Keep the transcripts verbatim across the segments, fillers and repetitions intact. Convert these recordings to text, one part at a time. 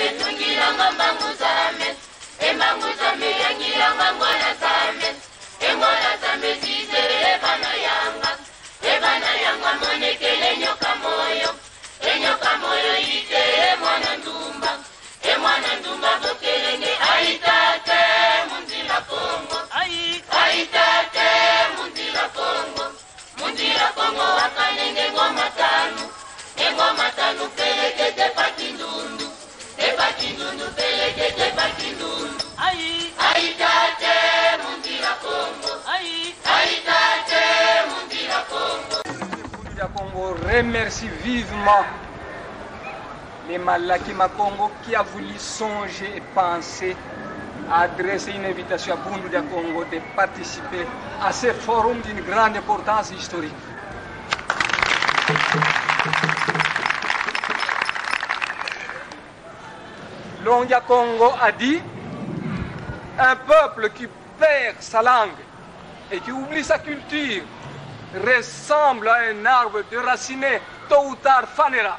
metungilanga mbangu zame embangu zame yangilanga ngwana zame engwana zame zizere ebana yanga ebana yanga monekele nyoka moyo enyoka moyo ite emwana ndumba emwana ndumba bokelenge aitate mundila Kongo aitate mundila Kongo mundila Kongo wakanenge ngoma tanu engoma tanu pelekete pakindundu epakindundu pelekete pakindundu aitate mundila Kongo aitate mundila Kongo. Le Congo remercie vivement les Malaki Makongo qui a voulu songer et penser à adresser une invitation à Bundu du Congo de participer à ce forum d'une grande importance historique. Longia Congo a dit un peuple qui perd sa langue et qui oublie sa culture ressemble à un arbre déraciné, tôt ou tard fanera.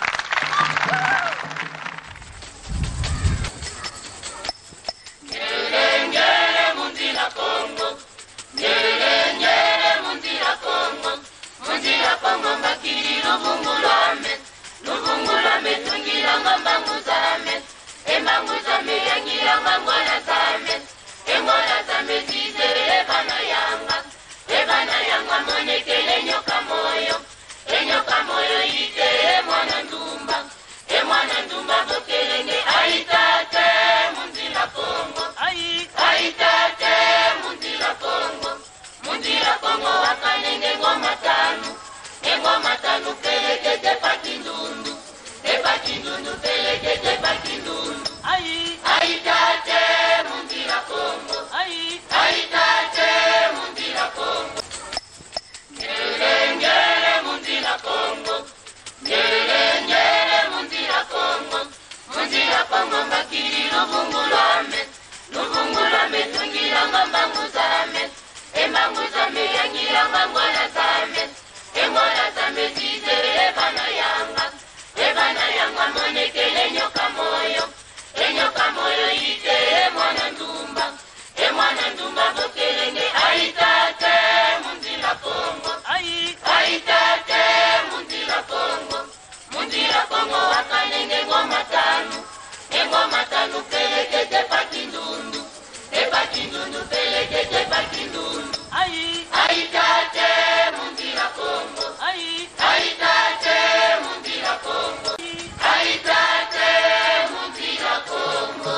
Monekele nyoka moyo enyoka moyo ite emwana ndumba emwana ndumba bokelenge aitate mundila Kongo aitate mundila Kongo mundila Kongo wakanenge ngoma tanu engoma tanu pelekete pakindundu epakindundu pelekete pakindundu aitate mundila Kongo aitate mundila Kongo. Nyere nyere mundila Kongo, nyere nyere mundila Kongo, mundila Kongo mbakiri lubungulame, lubungulame tungilanga mbangu zame, embangu zame yangilanga ngwana zame, engwana zame zizere ebana yanga, ebana yanga monekele nyoka moyo, enyoka moyo ite emwana ndumba, emwana ndumba bokelenge aitate mundila Kongo. Aitate mundila Kongo, mundila Kongo wakanenge ngoma tanu, engoma tanu pelekete pakindundu, epakindundu pelekete pakindundu. Aitate mundila Kongo, aitate mundila Kongo, aitate mundila Kongo.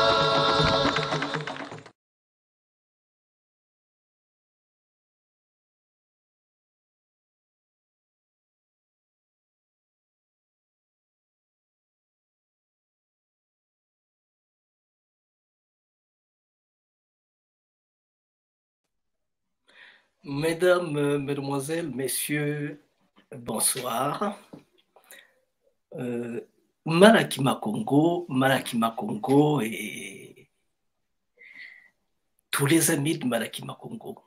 Mesdames, Mesdemoiselles, Messieurs, bonsoir. Euh, Malaki Makongo, Malaki Makongo et tous les amis de Malaki Makongo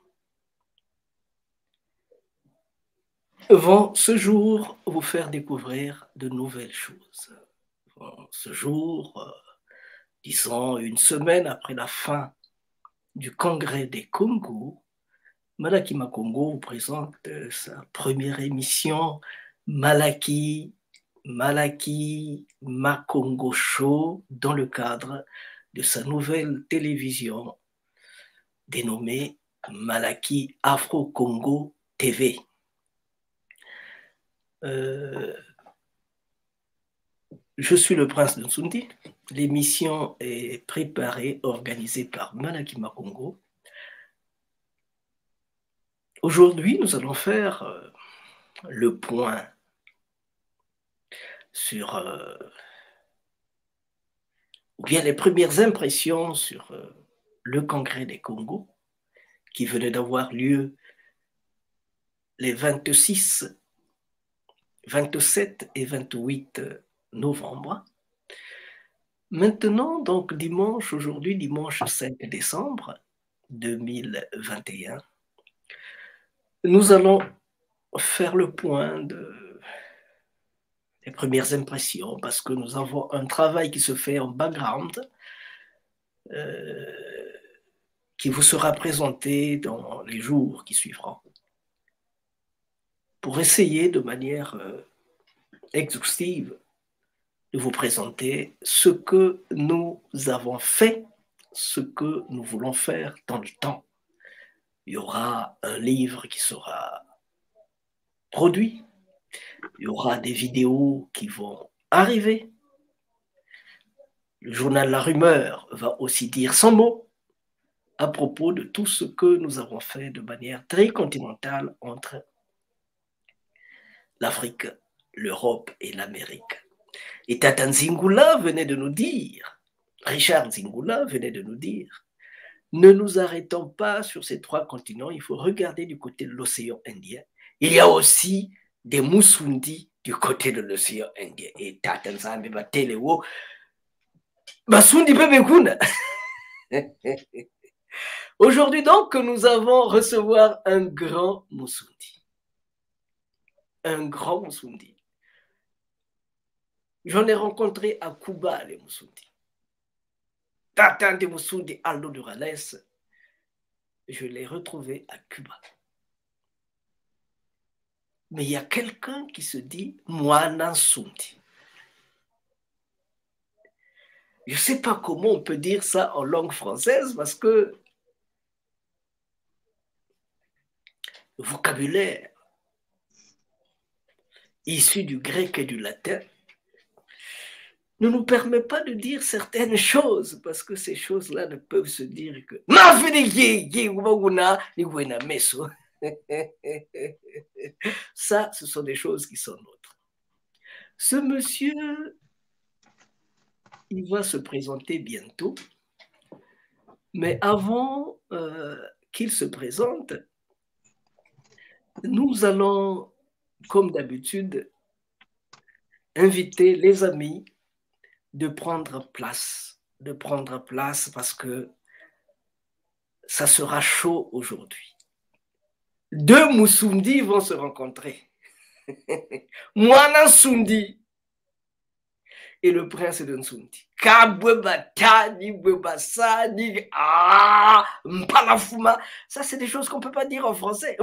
vont ce jour vous faire découvrir de nouvelles choses. Bon, ce jour, euh, disons une semaine après la fin du congrès des Congo, Malaki Makongo vous présente sa première émission Malaki, Malaki Makongo Show dans le cadre de sa nouvelle télévision dénommée Malaki Afro-Congo T V. Euh, je suis le prince de Nsundi. L'émission est préparée, organisée par Malaki Makongo. Aujourd'hui, nous allons faire euh, le point sur, euh, ou bien les premières impressions sur euh, le congrès des Congo qui venait d'avoir lieu les vingt-six, vingt-sept et vingt-huit novembre. Maintenant, donc dimanche, aujourd'hui, dimanche cinq décembre deux mille vingt et un, nous allons faire le point de, les premières impressions, parce que nous avons un travail qui se fait en background, euh, qui vous sera présenté dans les jours qui suivront, pour essayer de manière euh, exhaustive de vous présenter ce que nous avons fait, ce que nous voulons faire dans le temps. Il y aura un livre qui sera produit, il y aura des vidéos qui vont arriver. Le journal La Rumeur va aussi dire son mot à propos de tout ce que nous avons fait de manière très continentale entre l'Afrique, l'Europe et l'Amérique. Et Tata Nzingula venait de nous dire, Richard Nzingula venait de nous dire, ne nous arrêtons pas sur ces trois continents, il faut regarder du côté de l'océan Indien. Il y a aussi des Musundi du côté de l'océan Indien. Et Tata Nzambe Batelewo, Masundi Pebekuna. Aujourd'hui donc, nous avons recevoir un grand Musundi. Un grand Musundi. J'en ai rencontré à Cuba, les Musundi. Tata de Musundi Aldo Durales, je l'ai retrouvé à Cuba. Mais il y a quelqu'un qui se dit Mwana Sundi. Je ne sais pas comment on peut dire ça en langue française parce que le vocabulaire issu du grec et du latin ne nous permet pas de dire certaines choses parce que ces choses-là ne peuvent se dire que ça, ce sont des choses qui sont nôtres. Ce monsieur, il va se présenter bientôt, mais avant euh, qu'il se présente, nous allons, comme d'habitude, inviter les amis de prendre place, de prendre place parce que ça sera chaud aujourd'hui. Deux Musundi vont se rencontrer. Mwana Sundi et le prince de Nsundi. Ça, c'est des choses qu'on ne peut pas dire en français.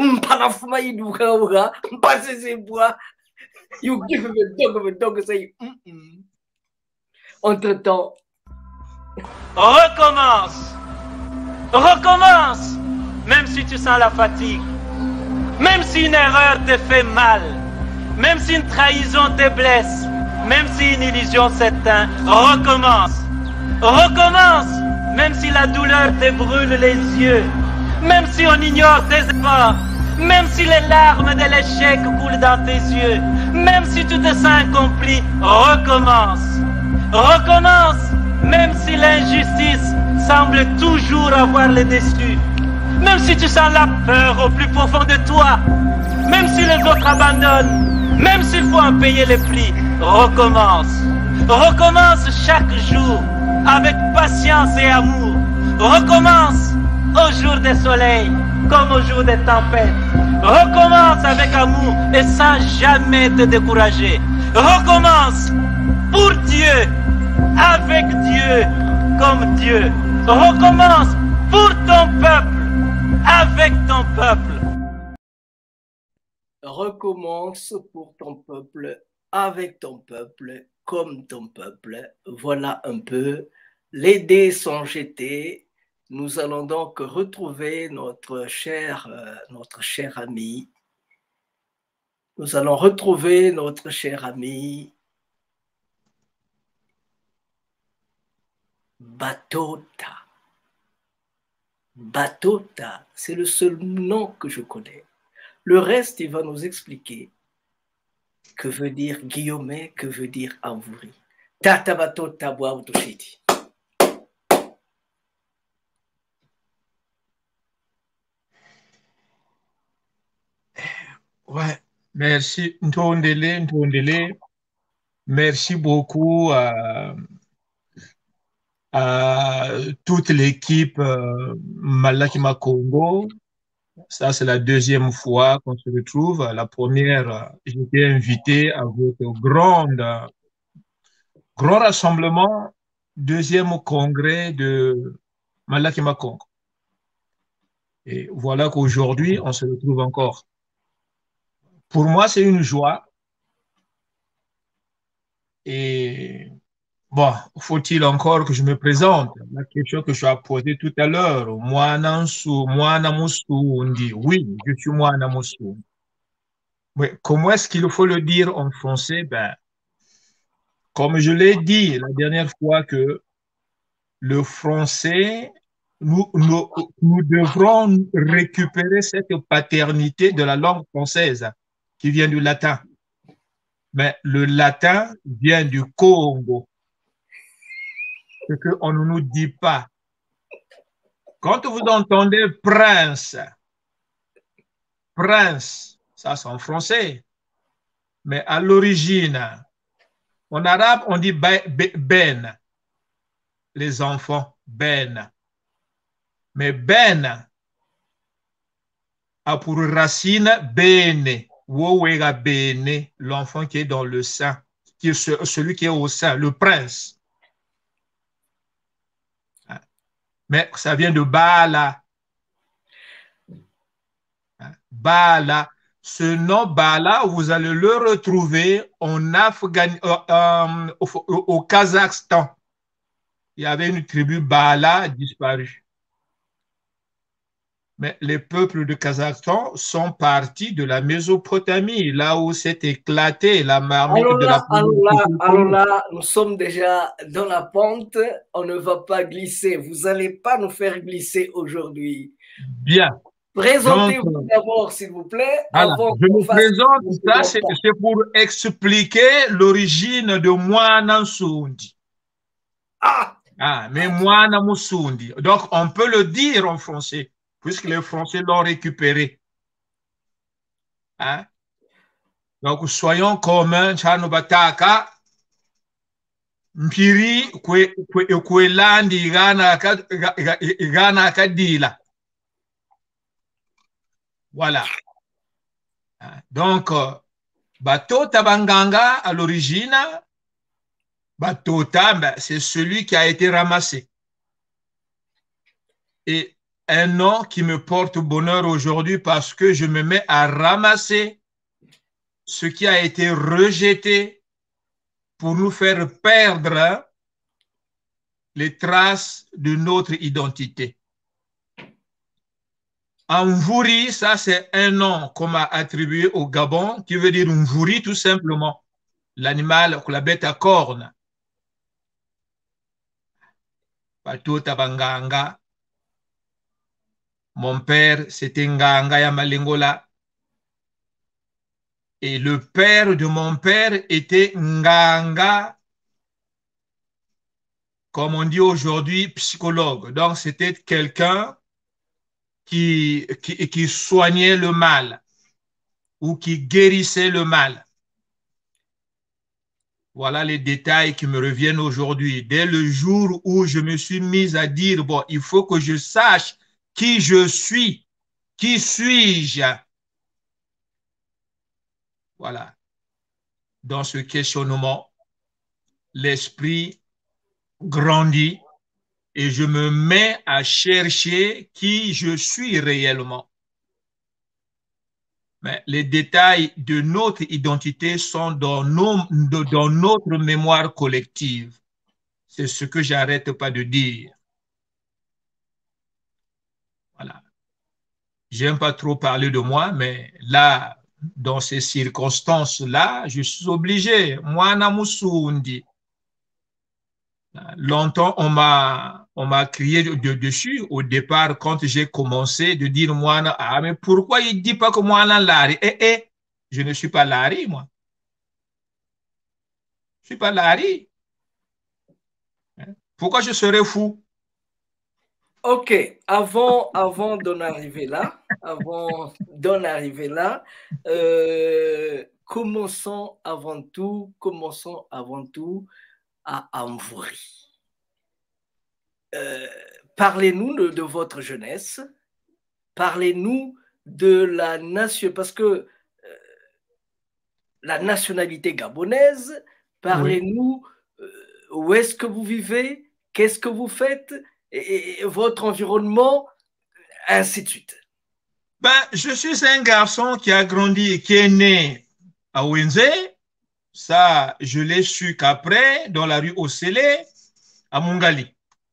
Entre-temps, recommence, recommence, même si tu sens la fatigue, même si une erreur te fait mal, même si une trahison te blesse, même si une illusion s'éteint, recommence, recommence, même si la douleur te brûle les yeux, même si on ignore tes efforts, même si les larmes de l'échec coulent dans tes yeux, même si tu te sens incompris, recommence. Recommence, même si l'injustice semble toujours avoir le dessus, même si tu sens la peur au plus profond de toi, même si les autres abandonnent, même s'il faut en payer les prix, recommence. Recommence chaque jour avec patience et amour. Recommence au jour des soleils comme au jour des tempêtes. Recommence avec amour et sans jamais te décourager. Recommence pour Dieu, avec Dieu, comme Dieu. Recommence pour ton peuple, avec ton peuple. Recommence pour ton peuple, avec ton peuple, comme ton peuple. Voilà un peu, les dés sont jetés. Nous allons donc retrouver notre cher, euh, notre cher ami. Nous allons retrouver notre cher ami Batota. Batota, c'est le seul nom que je connais. Le reste, il va nous expliquer que veut dire Guillaume, que veut dire Amvouri. Tata Batota Boaoutoshiti. Ouais, merci Ntondele, Ntondele. Merci beaucoup à, à toute l'équipe euh, Malakima Congo. ça c'est la deuxième fois qu'on se retrouve. La première, j'étais invité à votre grande, grand rassemblement, deuxième congrès de Malaki Makongo. Et voilà qu'aujourd'hui, on se retrouve encore. Pour moi, c'est une joie. Et bon, faut-il encore que je me présente? La question que je as posée tout à l'heure, moi, oui, je suis moi, Namusu. Mais comment est-ce qu'il faut le dire en français? Ben, comme je l'ai dit la dernière fois que le français, nous, nous, nous devrons récupérer cette paternité de la langue française qui vient du latin. Mais le latin vient du Congo. Ce qu'on ne nous dit pas. Quand vous entendez prince, prince, ça c'est en français. Mais à l'origine, en arabe, on dit ben, les enfants, ben. Mais ben a pour racine bene, wowega bene, l'enfant qui est dans le sein, qui est celui qui est au sein, le prince. Mais ça vient de Bala. Bala. Ce nom Bala, vous allez le retrouver en Afghan... euh, euh, au, au Kazakhstan. Il y avait une tribu Bala disparue. Mais les peuples de Kazakhstan sont partis de la Mésopotamie, là où s'est éclatée la marmite alors de là, la... alors là, alors là, nous sommes déjà dans la pente, on ne va pas glisser. Vous n'allez pas nous faire glisser aujourd'hui. Bien. Présentez-vous d'abord, s'il vous plaît. Voilà, avant je me présente, ça c'est pour expliquer l'origine de Mwana Nsundi. Ah! Ah, mais Mwana Musundi. Donc, on peut le dire en français, puisque les Français l'ont récupéré. Hein? Donc, soyons communs, Chanobataka, Mpiri, Kwelandi, Gana Kadila. Voilà. Donc, Bato Tabanganga, à l'origine, Batota, c'est celui qui a été ramassé. Et un nom qui me porte bonheur aujourd'hui parce que je me mets à ramasser ce qui a été rejeté pour nous faire perdre les traces de notre identité. Mvuri, ça c'est un nom qu'on m'a attribué au Gabon qui veut dire Mvuri tout simplement, l'animal, la bête à cornes. Bato Tabanganga. Mon père, c'était Nganga Yamalingola. Et le père de mon père était Nganga, comme on dit aujourd'hui, psychologue. Donc, c'était quelqu'un qui, qui, qui soignait le mal ou qui guérissait le mal. Voilà les détails qui me reviennent aujourd'hui. Dès le jour où je me suis mis à dire, bon, il faut que je sache qui je suis, qui suis-je? Voilà. Dans ce questionnement, l'esprit grandit et je me mets à chercher qui je suis réellement. Mais les détails de notre identité sont dans, nos, dans notre mémoire collective. C'est ce que j'arrête pas de dire. Voilà. J'aime pas trop parler de moi, mais là, dans ces circonstances-là, je suis obligé. Moi, Namusundi. Longtemps, on m'a on m'a crié de, de dessus au départ quand j'ai commencé de dire moi, ah, mais pourquoi il ne dit pas que moi, Larry? Eh, eh, je ne suis pas Larry, moi. Je ne suis pas Larry. Pourquoi je serais fou? Ok, avant, avant d'en arriver là, avant d'en arriver là, euh, commençons avant tout, commençons avant tout à Mvuri. Euh, Parlez-nous de, de votre jeunesse, parlez-nous de la nation, parce que euh, la nationalité gabonaise, parlez-nous, oui. euh, où est-ce que vous vivez, qu'est-ce que vous faites, et, et votre environnement, ainsi de suite. Ben, je suis un garçon qui a grandi et qui est né à Ouenze. Ça, je l'ai su qu'après, dans la rue Osélé, à Mungali.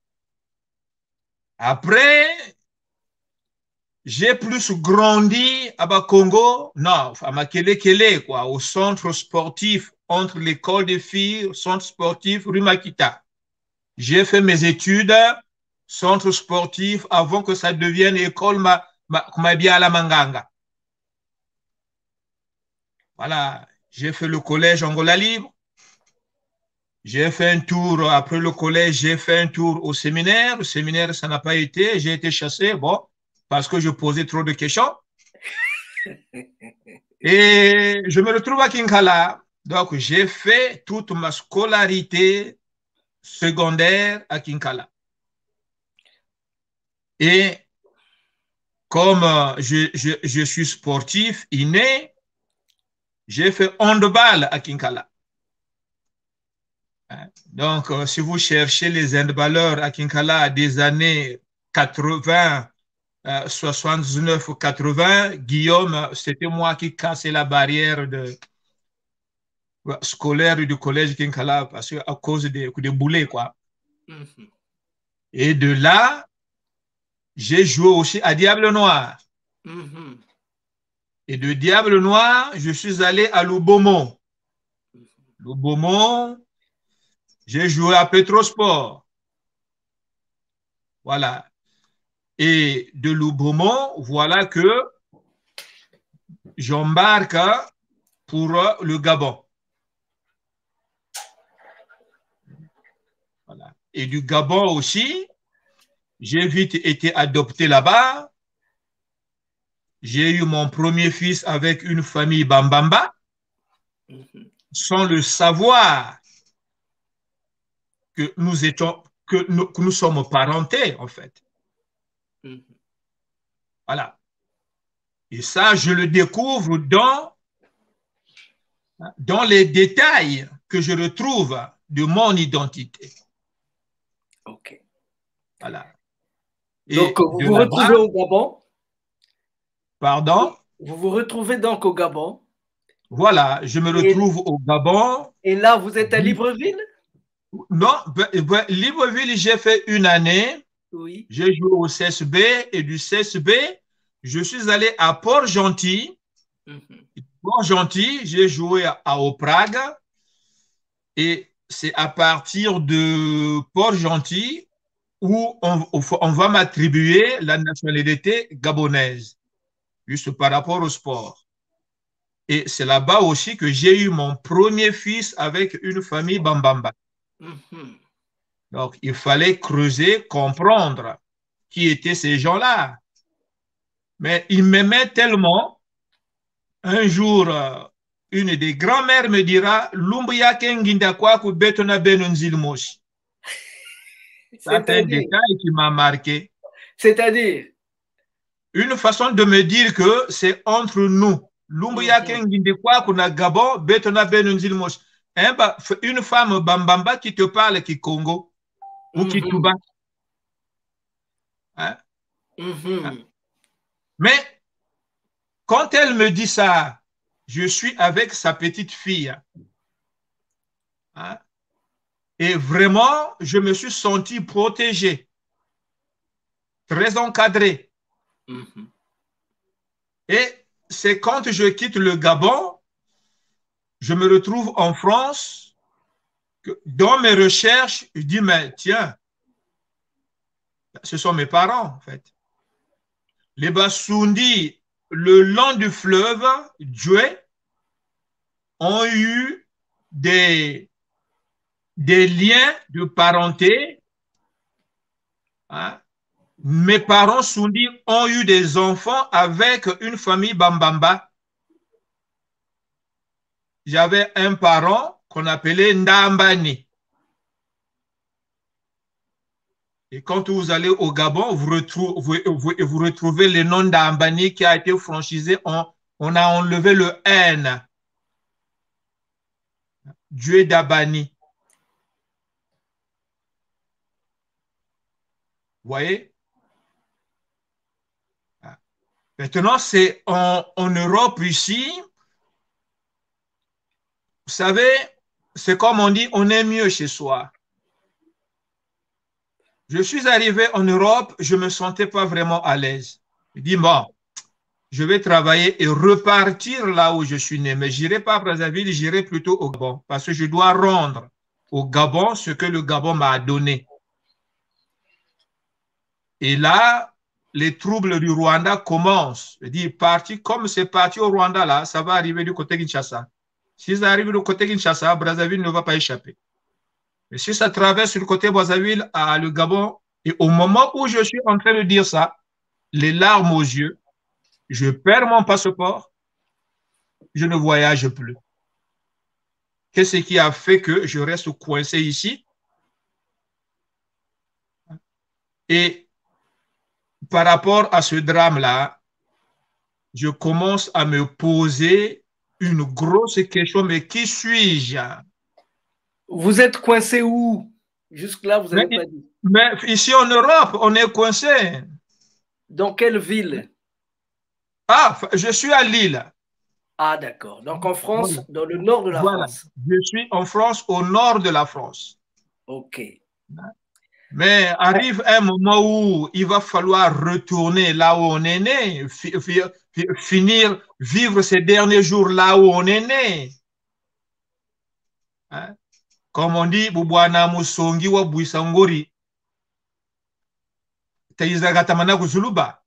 Après, j'ai plus grandi à Bakongo, non, à Makele-Kele, quoi, au centre sportif entre l'école des filles, centre sportif rue Makita. J'ai fait mes études, centre sportif, avant que ça devienne école Mabia la Manganga. Voilà, j'ai fait le collège Angola Libre. J'ai fait un tour, après le collège, j'ai fait un tour au séminaire. Le séminaire, ça n'a pas été, j'ai été chassé, bon, parce que je posais trop de questions. Et je me retrouve à Kinkala. Donc, j'ai fait toute ma scolarité secondaire à Kinkala. Et comme je, je, je suis sportif inné, j'ai fait handball à Kinkala. Donc, si vous cherchez les handballeurs à Kinkala des années quatre-vingts, soixante-dix-neuf ou quatre-vingts, Guillaume, c'était moi qui cassais la barrière de, scolaire du collège Kinkala parce que à cause des, des boulets, quoi. Mm-hmm. Et de là, j'ai joué aussi à Diable Noir. Mm-hmm. Et de Diable Noir, je suis allé à Loubomo. Mm-hmm. Loubomo, j'ai joué à Petrosport. Voilà. Et de Loubomo, voilà que j'embarque pour le Gabon. Voilà. Et du Gabon aussi, j'ai vite été adopté là-bas. J'ai eu mon premier fils avec une famille Bambamba, mm-hmm. sans le savoir que nous étions, que nous, que nous sommes parentés, en fait. Mm-hmm. Voilà. Et ça, je le découvre dans, dans les détails que je retrouve de mon identité. OK. Voilà. Et donc, vous vous retrouvez au Gabon? Pardon? Vous vous retrouvez donc au Gabon? Voilà, je me retrouve et, au Gabon. Et là, vous êtes à Libreville? Non, ben, ben, Libreville, j'ai fait une année. Oui. J'ai joué au C S B et du C S B, je suis allé à Port-Gentil. Mm-hmm. Port-Gentil, j'ai joué à, à au Prague. Et c'est à partir de Port-Gentil où on, on va m'attribuer la nationalité gabonaise, juste par rapport au sport. Et c'est là-bas aussi que j'ai eu mon premier fils avec une famille Bambamba. Mm-hmm. Donc, il fallait creuser, comprendre qui étaient ces gens-là. Mais ils m'aimaient tellement. Un jour, une des grands-mères me dira, Lumbuya kenginda kwaku betona benunzilmoshi. Ça, c'est un détail qui m'a marqué. C'est-à-dire? Une façon de me dire que c'est entre nous. Lumbuya kenginda kwaku na Gabon betona benunzilmoshi. Une femme Bambamba qui te parle qui Congo ou qui Touba. Hein? Mm-hmm. Hein? Mais quand elle me dit ça, je suis avec sa petite fille. Hein? Et vraiment, je me suis senti protégé, très encadré. Mm-hmm. Et c'est quand je quitte le Gabon, je me retrouve en France, que dans mes recherches, je dis, mais tiens, ce sont mes parents, en fait. Les Bassoundi, le long du fleuve, Djoué, ont eu des, des liens de parenté. Hein? Mes parents Soundi ont eu des enfants avec une famille Bambamba. J'avais un parent qu'on appelait Ndambani. Et quand vous allez au Gabon, vous, retrou vous, vous, vous retrouvez le nom d'Ambani qui a été franchisé. On, on a enlevé le N. Dieu d'Abani. Vous voyez? Maintenant, c'est en, en Europe ici. Vous savez, c'est comme on dit, on est mieux chez soi. Je suis arrivé en Europe, je ne me sentais pas vraiment à l'aise. Je dis, bon, je vais travailler et repartir là où je suis né. Mais je n'irai pas à Brazzaville, j'irai plutôt au Gabon. Parce que je dois rendre au Gabon ce que le Gabon m'a donné. Et là, les troubles du Rwanda commencent. Je dis, parti, comme c'est parti au Rwanda, là, ça va arriver du côté Kinshasa. Si ça arrive du côté Kinshasa, Brazzaville ne va pas échapper. Mais si ça traverse le côté Brazzaville à le Gabon, et au moment où je suis en train de dire ça, les larmes aux yeux, je perds mon passeport, je ne voyage plus. Qu'est-ce qui a fait que je reste coincé ici? Et par rapport à ce drame-là, je commence à me poser une grosse question, mais qui suis-je? Vous êtes coincé où? Jusque-là, vous n'avez pas dit. Mais ici en Europe, on est coincé. Dans quelle ville? Ah, je suis à Lille. Ah, d'accord. Donc en France, Voilà. dans le nord de la Voilà. France. Je suis en France, au nord de la France. OK. Mais arrive un moment où il va falloir retourner là où on est né, fi fi finir, vivre ces derniers jours là où on est né. Hein? Comme on dit, Bubwana Musongi wa Buisangori, Taizagatamana Zuluba.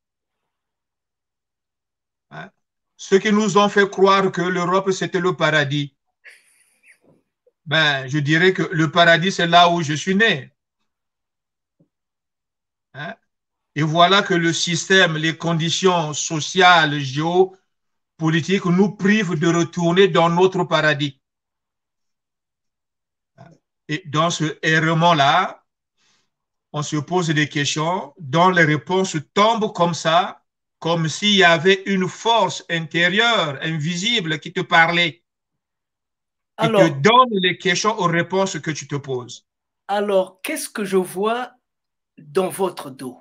Ceux qui nous ont fait croire que l'Europe c'était le paradis. Ben, je dirais que le paradis c'est là où je suis né. Hein? Et voilà que le système, les conditions sociales, géopolitiques nous privent de retourner dans notre paradis. Et dans ce errement-là, on se pose des questions dont les réponses tombent comme ça, comme s'il y avait une force intérieure, invisible, qui te parlait. Alors, et te donne les questions aux réponses que tu te poses. Alors, qu'est-ce que je vois dans votre dos?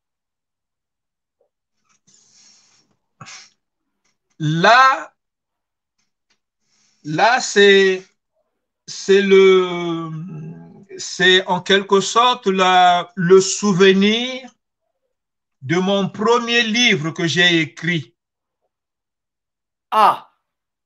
Là, là c'est c'est le c'est en quelque sorte la, le souvenir de mon premier livre que j'ai écrit. Ah.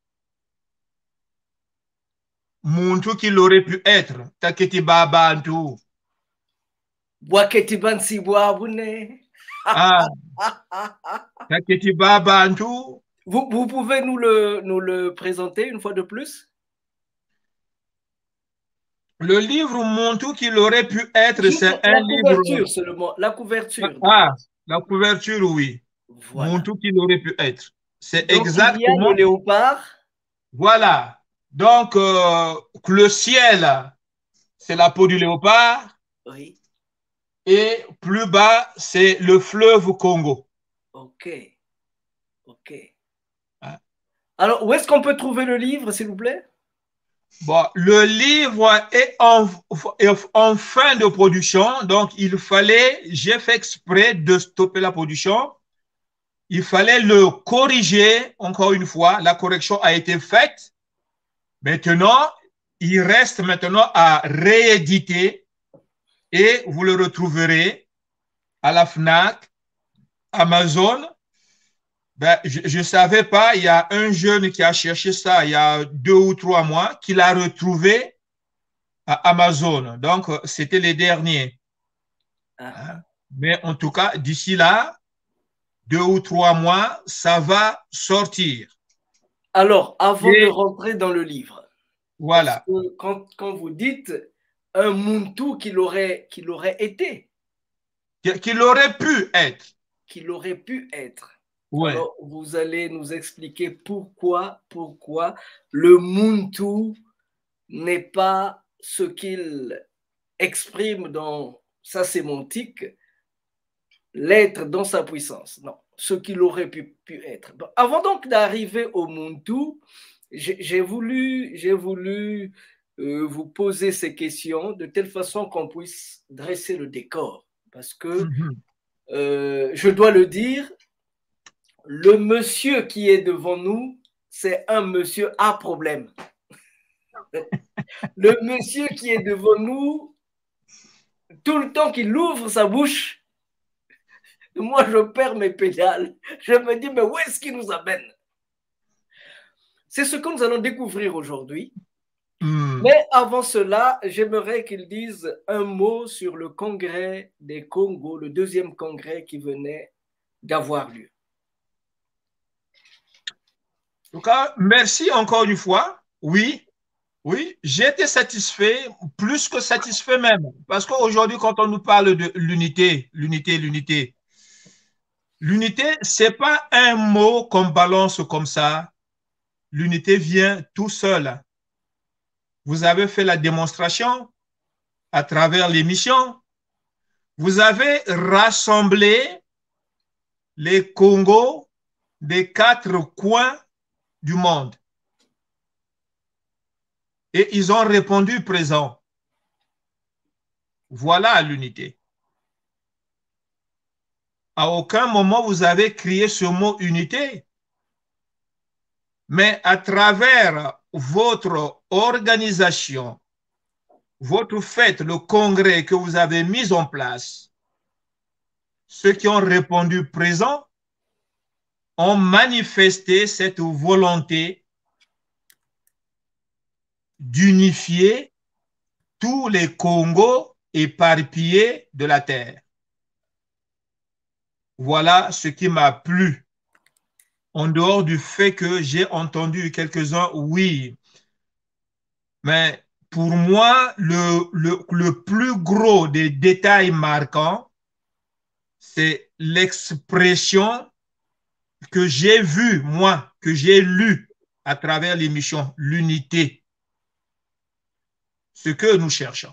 Muntu qu'il aurait pu être. Taketi Babantu. Waketi Bansi Boabune. Ah. Taketi Babantu. Vous, vous pouvez nous le, nous le présenter une fois de plus? Le livre Muntu qu'il aurait pu être, c'est un livre... La couverture seulement, la couverture. Ah, la couverture, oui. Voilà. Muntu qu'il aurait pu être. C'est exactement... Il y a le léopard. Voilà. Donc, euh, le ciel, c'est la peau du léopard. Oui. Et plus bas, c'est le fleuve Congo. OK. OK. Hein? Alors, où est-ce qu'on peut trouver le livre, s'il vous plaît? Bon, le livre est en, en fin de production, donc il fallait, j'ai fait exprès de stopper la production. Il fallait le corriger, encore une fois, la correction a été faite. Maintenant, il reste maintenant à rééditer et vous le retrouverez à la FNAC, Amazon. Ben, je ne savais pas, il y a un jeune qui a cherché ça il y a deux ou trois mois, qui l'a retrouvé à Amazon. Donc, c'était les derniers. Ah. Mais en tout cas, d'ici là, deux ou trois mois, ça va sortir. Alors, avant Et, de rentrer dans le livre, voilà. Parce que quand, quand vous dites un Muntu qu'il aurait, qu'il aurait été. Qu'il aurait pu être. Qu'il aurait pu être. Ouais. Alors, vous allez nous expliquer pourquoi, pourquoi le Muntu n'est pas ce qu'il exprime dans ça c'est mon tic, l'être dans sa puissance. Non, ce qu'il aurait pu, pu être. Bon, avant donc d'arriver au Muntu, j'ai voulu, j'ai voulu euh, vous poser ces questions de telle façon qu'on puisse dresser le décor. Parce que, mm-hmm. euh, je dois le dire, le monsieur qui est devant nous, c'est un monsieur à problème. Le monsieur qui est devant nous, tout le temps qu'il ouvre sa bouche, moi je perds mes pédales. Je me dis, mais où est-ce qu'il nous amène? C'est ce que nous allons découvrir aujourd'hui. Mmh. Mais avant cela, j'aimerais qu'ils disent un mot sur le congrès des Congo, le deuxième congrès qui venait d'avoir lieu. En tout cas, merci encore une fois. Oui, oui, j'ai été satisfait, plus que satisfait même. Parce qu'aujourd'hui, quand on nous parle de l'unité, l'unité, l'unité, l'unité, ce n'est pas un mot qu'on balance comme ça. L'unité vient tout seul. Vous avez fait la démonstration à travers l'émission. Vous avez rassemblé les Congos des quatre coins du monde. Et ils ont répondu présent. Voilà l'unité. À aucun moment vous avez crié ce mot unité. Mais à travers votre organisation, votre fête, le congrès que vous avez mis en place, ceux qui ont répondu présent ont manifesté cette volonté d'unifier tous les Congos éparpillés de la terre. Voilà ce qui m'a plu. En dehors du fait que j'ai entendu quelques-uns, oui. Mais pour moi, le, le, le plus gros des détails marquants, c'est l'expression que j'ai vue, moi, que j'ai lue à travers l'émission, l'unité. Ce que nous cherchons.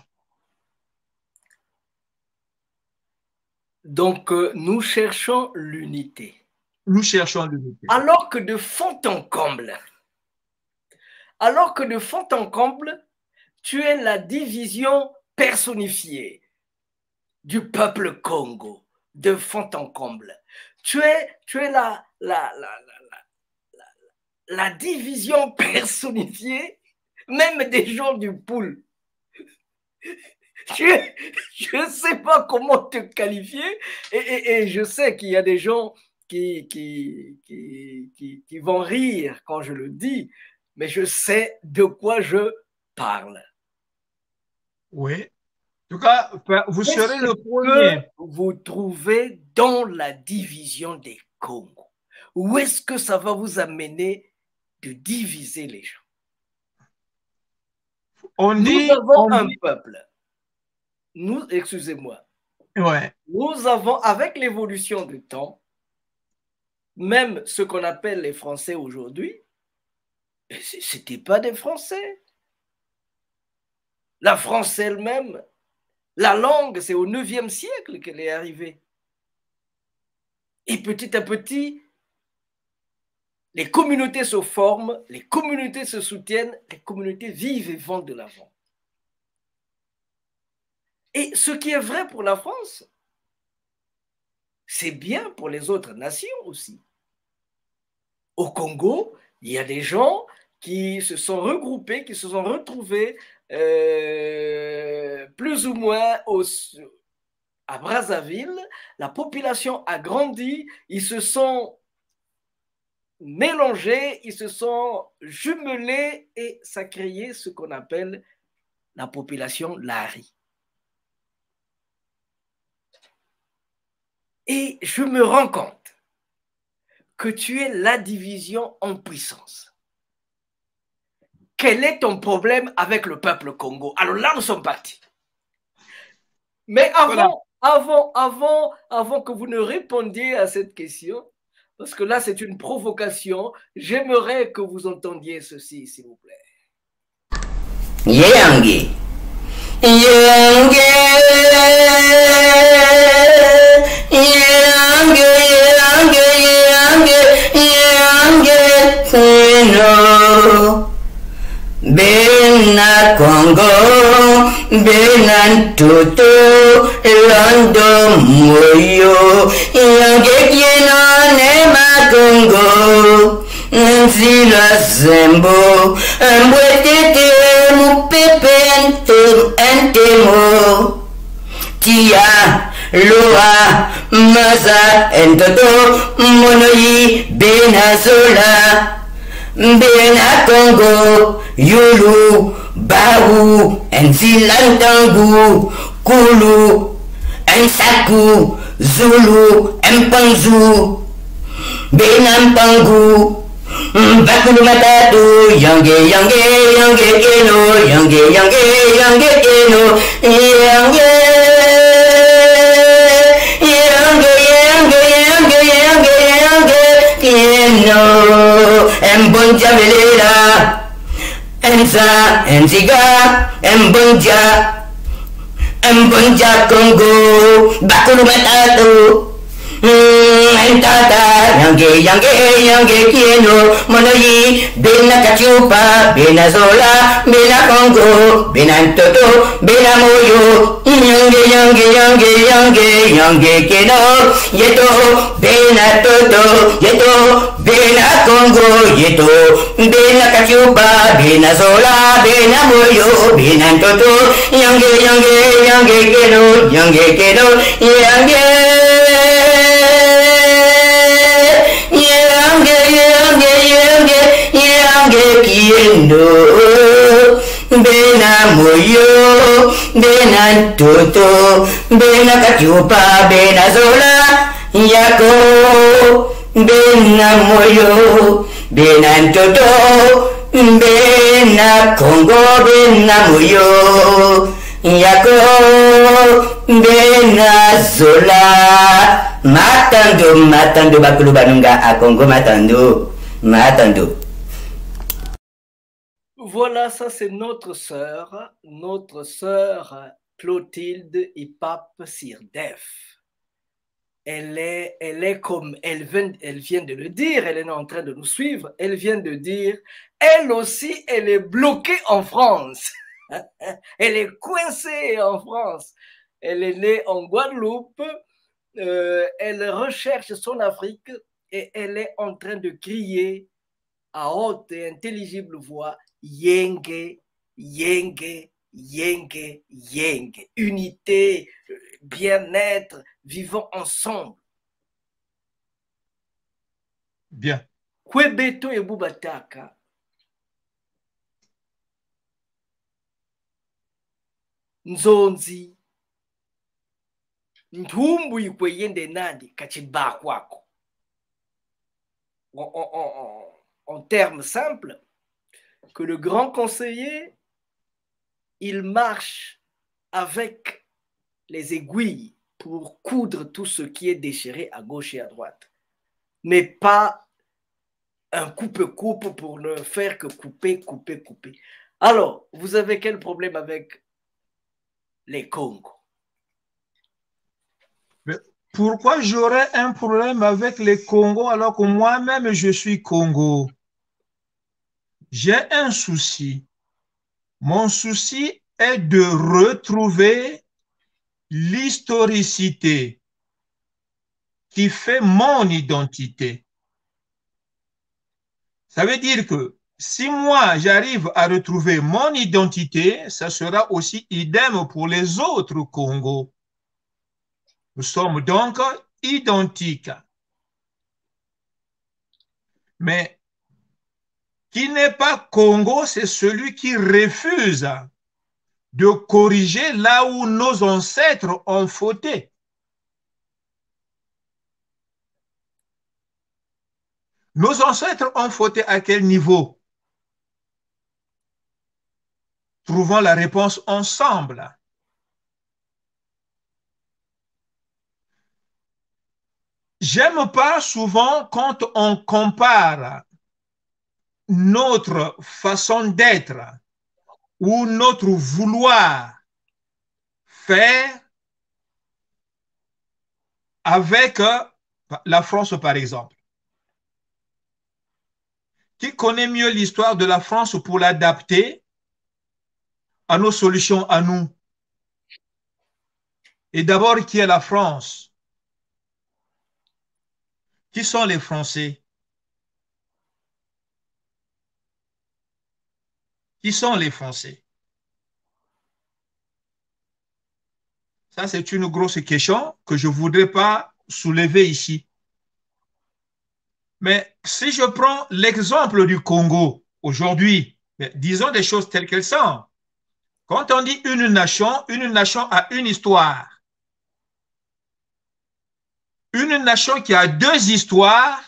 Donc, euh, nous cherchons l'unité. Nous cherchons l'unité. Alors que de fond en comble, alors que de fond en comble, tu es la division personnifiée du peuple Congo, de fond en comble. Tu es, tu es la, la, la, la, la, la division personnifiée, même des gens du poule. Je ne sais pas comment te qualifier et, et, et je sais qu'il y a des gens qui, qui, qui, qui, qui vont rire quand je le dis, mais je sais de quoi je parle. Oui. En tout cas, vous serez le premier. Que vous trouvez dans la division des Congos? Où est-ce que ça va vous amener de diviser les gens? On Nous dit, avons on un dit... peuple. Nous, excusez-moi. Ouais. Nous avons, avec l'évolution du temps, même ce qu'on appelle les Français aujourd'hui, ce n'était pas des Français. La France elle-même, la langue, c'est au neuvième siècle qu'elle est arrivée. Et petit à petit, les communautés se forment, les communautés se soutiennent, les communautés vivent et vont de l'avant. Et ce qui est vrai pour la France, c'est bien pour les autres nations aussi. Au Congo, il y a des gens qui se sont regroupés, qui se sont retrouvés euh, plus ou moins au, à Brazzaville. La population a grandi, ils se sont mélangés, ils se sont jumelés et ça a créé ce qu'on appelle la population Lari. Et je me rends compte que tu es la division en puissance. Quel est ton problème avec le peuple Congo? Alors là, nous sommes partis. Mais avant, voilà. avant, avant, avant que vous ne répondiez à cette question, parce que là, c'est une provocation, j'aimerais que vous entendiez ceci, s'il vous plaît. Yangi, yange yange yange yange yange kino bena Congo bena Toto Londo moyo yange kino nema Congo Nzila zembo mbwetete mupepe ente entemo tia loa maza entoto monoyi benazola bena Congo yulu bawu enzilantangu kulu ensaku zulu empanzu benampangu bakulu matatu yange yange yange keno yange yange yange keno yange yange yange yange yange yange keno embonja belera enza enziga embonja embonja Congo bakulu matatu Entata yange yange yange kieno monoyi bena kachupa bena zola bena Congo bena toto bena moyo yange yange yange yange yange kieno yeto bena toto yeto bena Congo yeto bena kachupa bena zola bena moyo bena toto yange yange yange kieno yange kieno yange kiendo bena moyo bena toto bena kachupa bena zola yako bena moyo bena toto bena Congo bena moyo yako bena zola matando matando bakulu banunga a Congo matando matando. Voilà, ça c'est notre sœur, notre sœur Clotilde Ipap Sirdef. Elle est, elle est comme, elle vient, elle vient de le dire, elle est en train de nous suivre, elle vient de dire, elle aussi, elle est bloquée en France. Elle est coincée en France. Elle est née en Guadeloupe, euh, elle recherche son Afrique et elle est en train de crier à haute et intelligible voix, Yenge, Yenge, Yenge, Yenge. Unité, bien-être, vivons ensemble. Bien. Kwebeto et Bubataka. Nzonzi. Ntumbu yikweyende nandi kachibakwako. En, en, en, en termes simples, que le grand conseiller, il marche avec les aiguilles pour coudre tout ce qui est déchiré à gauche et à droite, mais pas un coupe-coupe pour ne faire que couper, couper, couper. Alors, vous avez quel problème avec les Congos? Pourquoi j'aurais un problème avec les Congos alors que moi-même je suis Congo? J'ai un souci. Mon souci est de retrouver l'historicité qui fait mon identité. Ça veut dire que si moi j'arrive à retrouver mon identité, ça sera aussi idem pour les autres Congos. Nous sommes donc identiques. Mais qui n'est pas Congo, c'est celui qui refuse de corriger là où nos ancêtres ont fauté. Nos ancêtres ont fauté à quel niveau? Trouvons la réponse ensemble. J'aime pas souvent quand on compare notre façon d'être ou notre vouloir faire avec la France, par exemple? Qui connaît mieux l'histoire de la France pour l'adapter à nos solutions, à nous? Et d'abord, qui est la France? Qui sont les Français? Qui sont les Français? Ça, c'est une grosse question que je ne voudrais pas soulever ici. Mais si je prends l'exemple du Congo aujourd'hui, disons des choses telles qu'elles sont. Quand on dit une nation, une nation a une histoire. Une nation qui a deux histoires,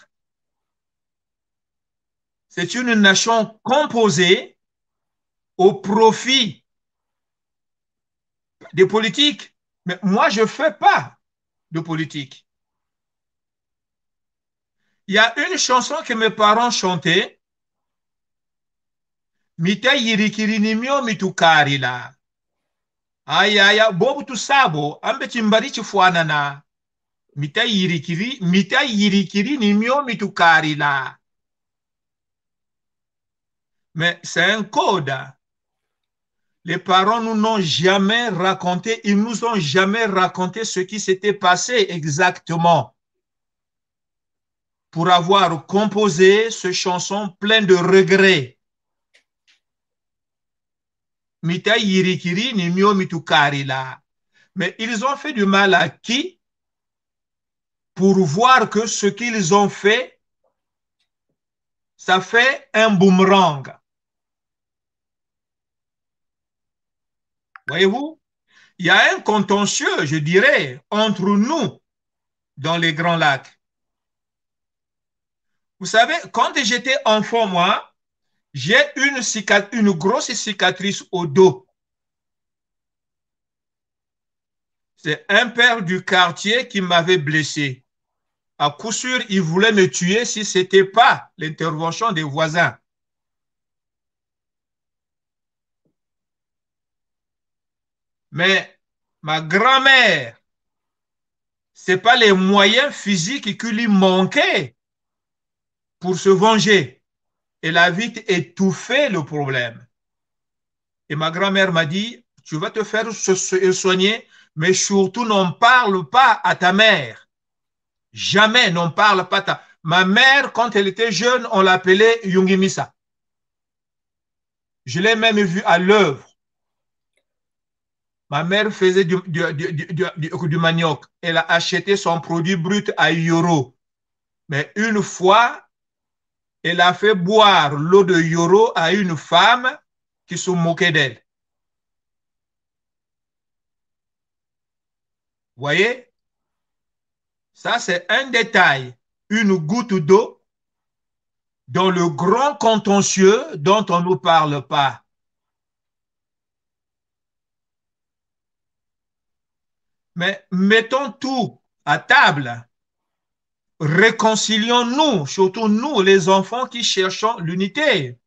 c'est une nation composée au profit des politiques. Mais moi, je ne fais pas de politique. Il y a une chanson que mes parents chantaient. Mita yirikiri nimyo mitukari la. Aya aya bobu tu sabo ambe chimbari chifuanana. Mita yirikiri mita yirikiri nimyo mitukari la. Mais c'est un code. Les parents nous n'ont jamais raconté, ils nous ont jamais raconté ce qui s'était passé exactement pour avoir composé ce chanson plein de regrets. Mita yirikiri ni mio mitukari la. Mais ils ont fait du mal à qui? Pour voir que ce qu'ils ont fait, ça fait un boomerang. Voyez-vous? Il y a un contentieux, je dirais, entre nous dans les Grands Lacs. Vous savez, quand j'étais enfant, moi, j'ai une, une grosse cicatrice au dos. C'est un père du quartier qui m'avait blessé. À coup sûr, il voulait me tuer si ce n'était pas l'intervention des voisins. Mais ma grand-mère, ce n'est pas les moyens physiques qui lui manquaient pour se venger. Elle a vite étouffé le problème. Et ma grand-mère m'a dit, tu vas te faire soigner, mais surtout n'en parle pas à ta mère. Jamais n'en parle pas à ta... Ma mère, quand elle était jeune, on l'appelait Yungimisa. Je l'ai même vu à l'œuvre. Ma mère faisait du, du, du, du, du, du manioc. Elle a acheté son produit brut à Yoro. Mais une fois, elle a fait boire l'eau de Yoro à une femme qui se moquait d'elle. Vous voyez? Ça, c'est un détail. Une goutte d'eau dans le grand contentieux dont on ne nous parle pas. Mais mettons tout à table. Réconcilions-nous, surtout nous, les enfants qui cherchons l'unité.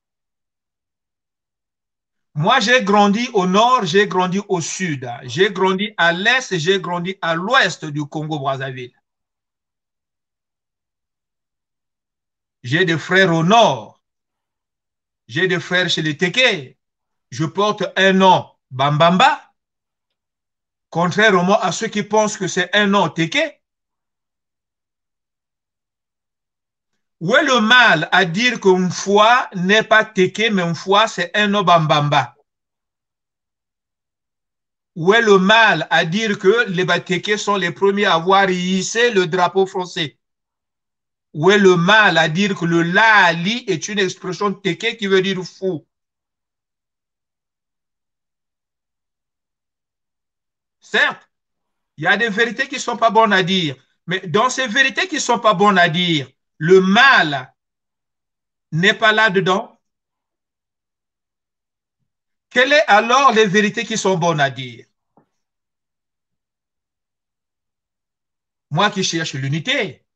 Moi, j'ai grandi au nord, j'ai grandi au sud. J'ai grandi à l'est, j'ai grandi à l'ouest du Congo-Brazzaville. J'ai des frères au nord. J'ai des frères chez les Téké. Je porte un nom Bambamba. Contrairement à ceux qui pensent que c'est un nom Téké. Où est le mal à dire qu'une foi n'est pas Téké, mais une foi c'est un nom Bambamba? Où est le mal à dire que les Batéké sont les premiers à avoir hissé le drapeau français? Où est le mal à dire que le Laali est une expression Téké qui veut dire fou? Certes, il y a des vérités qui ne sont pas bonnes à dire, mais dans ces vérités qui ne sont pas bonnes à dire, le mal n'est pas là-dedans. Quelles sont alors les vérités qui sont bonnes à dire? Moi qui cherche l'unité.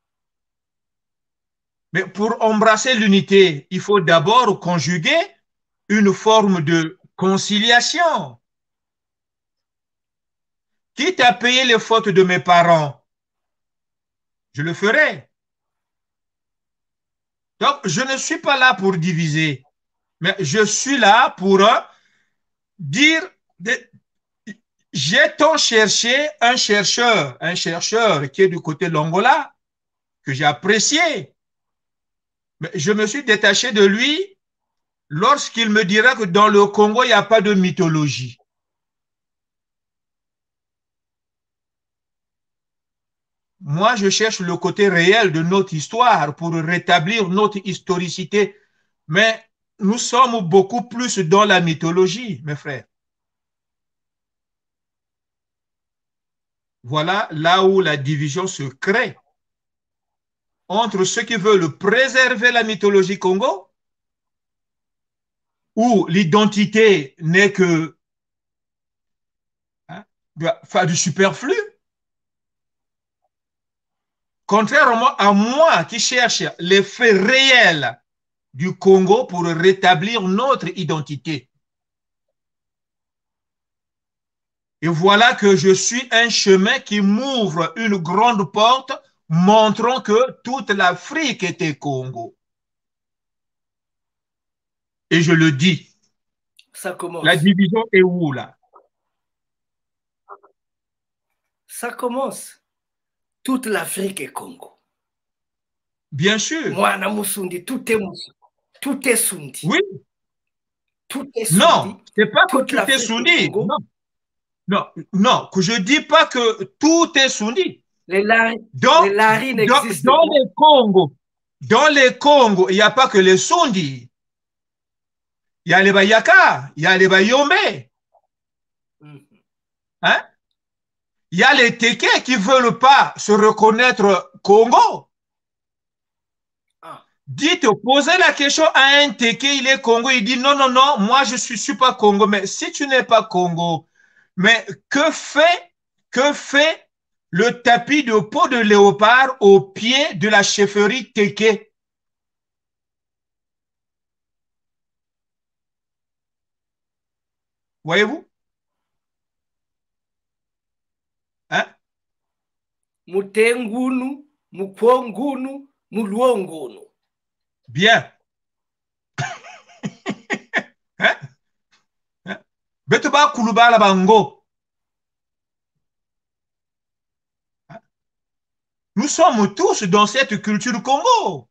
Mais pour embrasser l'unité, il faut d'abord conjuguer une forme de conciliation. quitte à payer les fautes de mes parents, je le ferai. Donc, je ne suis pas là pour diviser, mais je suis là pour euh, dire, j'ai tant cherché un chercheur, un chercheur qui est du côté de l'Angola, que j'ai apprécié. Mais je me suis détaché de lui lorsqu'il me dira que dans le Congo, il n'y a pas de mythologie. Moi, je cherche le côté réel de notre histoire pour rétablir notre historicité. Mais nous sommes beaucoup plus dans la mythologie, mes frères. Voilà là où la division se crée entre ceux qui veulent préserver la mythologie Congo, où l'identité n'est que hein, enfin, du superflu, contrairement à moi qui cherche les faits réels du Congo pour rétablir notre identité. Et voilà que je suis un chemin qui m'ouvre une grande porte montrant que toute l'Afrique était Congo. Et je le dis. Ça commence. La division est où là? Ça commence. Toute l'Afrique est Congo. Bien sûr. Moi, Namusundi, tout est Musundi. Tout est Sundi. Oui. Tout est Sundi. Non, c'est pas que tout est Sundi. Non. non, non, que je dis pas que tout est Sundi. Les Lari, dans, les Lari n'existent dans, dans pas. les Congo, dans les Congo, il n'y a pas que les Sundi. Il y a les Bayaka, il y a les Bayombe. Hein? Il y a les Téké qui ne veulent pas se reconnaître Congo. Ah. Dites, posez la question à un Téké, il est Congo, il dit non, non, non, moi je ne suis, suis pas Congo. Mais si tu n'es pas Congo, mais que fait, que fait le tapis de peau de léopard au pied de la chefferie Téké? Voyez-vous? Hein? Mutengunu, Mukwongunu, Muluongunu. Bien. Hein? Hein? Betuba Kulubala Bango. Nous sommes tous dans cette culture Congo.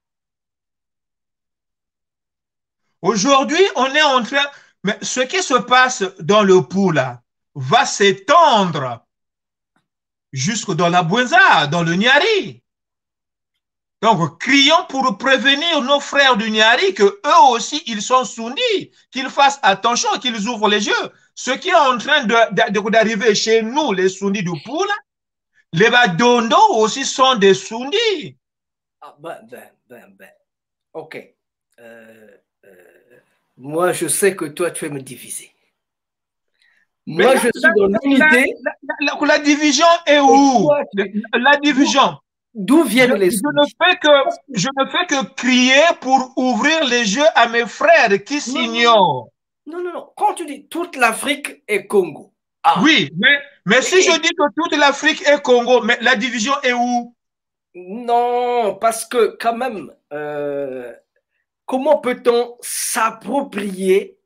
Aujourd'hui, on est en train... Mais ce qui se passe dans le Poula va s'étendre jusque dans la Bouenza, dans le Niari. Donc, crions pour prévenir nos frères du Niari que eux aussi, ils sont sounis, qu'ils fassent attention, qu'ils ouvrent les yeux. Ce qui est en train d'arriver chez nous, les Sounis du Poula, les Badondo aussi sont des Sounis. Ah ben, ben, ben, ben. Ok. Euh, euh, moi, je sais que toi, tu veux me diviser. Moi, Mais je la, suis dans la, l'unité. La, la, la, la division est où? La, la division. D'où viennent je, les je ne fais que je ne fais que crier pour ouvrir les yeux à mes frères qui s'ignorent. Non, non, non. Quand tu dis toute l'Afrique est Congo. Ah. Oui, mais, mais si je dis que toute l'Afrique est Congo, mais la division est où? Non, parce que quand même, euh, comment peut-on s'approprier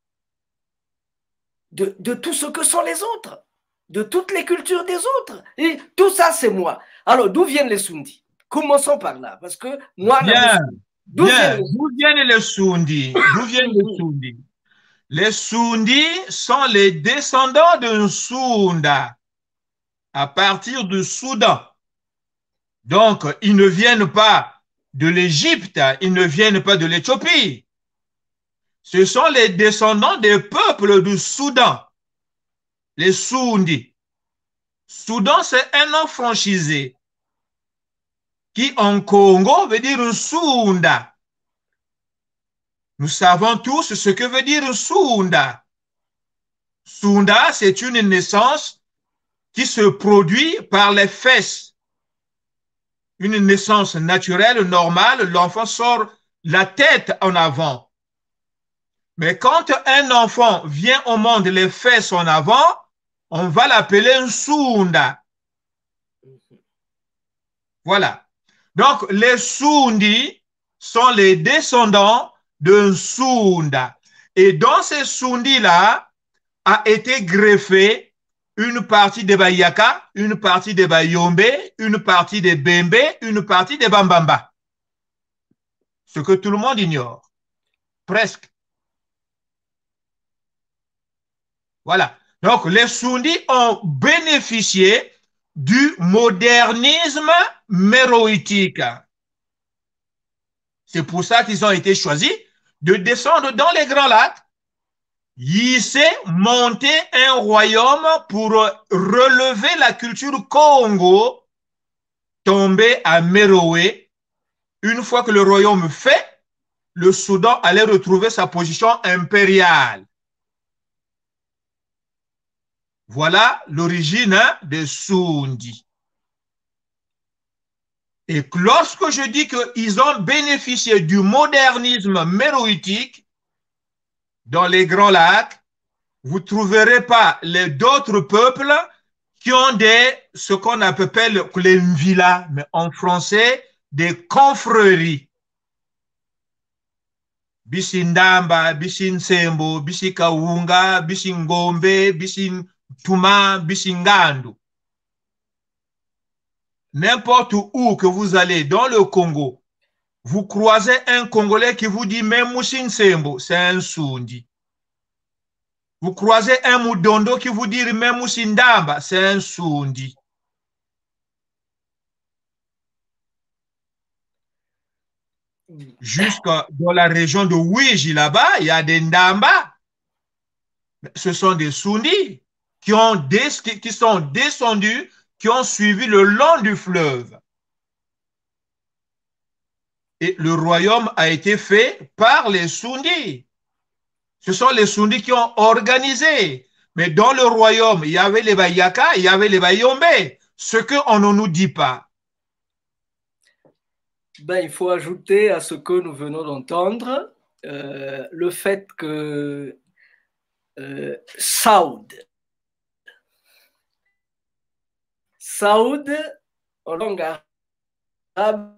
de, de tout ce que sont les autres, de toutes les cultures des autres? Et tout ça, c'est moi. Alors, d'où viennent les Sundis? Commençons par là, parce que moi, bien, d'où bien. viennent, D'où viennent les Sundis? D'où viennent les Sundis? Les Sundis sont les descendants d'un Sunda à partir du Soudan. Donc, ils ne viennent pas de l'Égypte, ils ne viennent pas de l'Éthiopie. Ce sont les descendants des peuples du Soudan, les Sundis. Soudan, c'est un nom franchisé qui en Congo veut dire un Sunda. Nous savons tous ce que veut dire un Sunda. Sunda, c'est une naissance qui se produit par les fesses. Une naissance naturelle, normale, l'enfant sort la tête en avant. Mais quand un enfant vient au monde les fesses en avant, on va l'appeler Nsunda. Voilà. Donc, les Sundi sont les descendants de Nsunda. Et dans ces Sundi-là, a été greffé une partie des Bayaka, une partie des Bayombe, une partie des Bembe, une partie des Bambamba. Ce que tout le monde ignore. Presque. Voilà. Donc, les Sundi ont bénéficié du modernisme méroïtique. C'est pour ça qu'ils ont été choisis de descendre dans les Grands Lacs. Ils s'est monté un royaume pour relever la culture Congo, tombé à Méroé. Une fois que le royaume fait, le Soudan allait retrouver sa position impériale. Voilà l'origine des Sundi. Et lorsque je dis qu'ils ont bénéficié du modernisme méroïtique, dans les Grands Lacs, vous ne trouverez pas d'autres peuples qui ont des, ce qu'on appelle les villas, mais en français, des confréries. Bisindamba, Bisinsembo, Bisikaunga, Bisingombe, Bisintuma, Bisingandu. N'importe où que vous allez dans le Congo, vous croisez un Congolais qui vous dit même Musinsembo, c'est un Sundi. Vous croisez un Mudondo qui vous dit même Musindamba, c'est un Sundi. Jusqu'à dans la région de Ouiji, là-bas, il y a des Ndamba. Ce sont des Sundi qui, ont des, qui sont descendus, qui ont suivi le long du fleuve. Et le royaume a été fait par les Sundi. Ce sont les Sundi qui ont organisé. Mais dans le royaume, il y avait les Bayaka, il y avait les Bayombe. Ce qu'on ne nous dit pas. Ben, il faut ajouter à ce que nous venons d'entendre euh, le fait que euh, Saoud, Saoud, en langue arabe,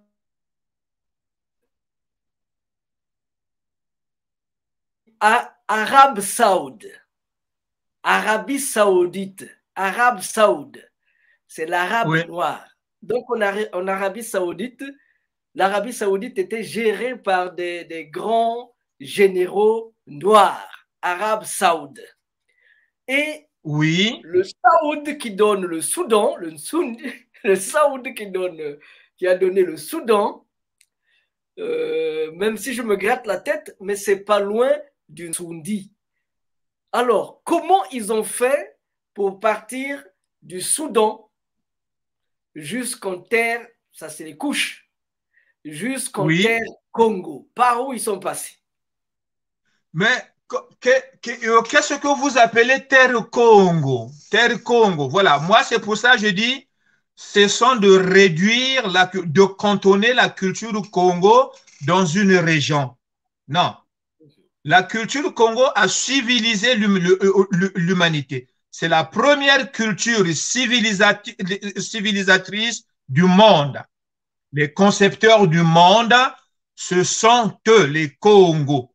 Arabe Saoud, Arabie Saoudite, Arabe Saoud, c'est l'arabe oui. noir. Donc en, Ara en Arabie Saoudite, l'Arabie Saoudite était gérée par des, des grands généraux noirs, Arabes Saoud. Et oui. le Saoud qui donne le Soudan, le, Soud, le Saoud qui, donne, qui a donné le Soudan, euh, même si je me gratte la tête, mais c'est pas loin du Sundi. Alors, comment ils ont fait pour partir du Soudan jusqu'en terre, ça c'est les couches, jusqu'en oui. terre Congo? Par où ils sont passés? Mais qu'est-ce que vous appelez terre Congo? Terre Congo, voilà. Moi, c'est pour ça que je dis, ce sont de réduire, la, de cantonner la culture Congo dans une région. Non. La culture Congo a civilisé l'humanité. C'est la première culture civilisatrice du monde. Les concepteurs du monde, ce sont eux, les Congos.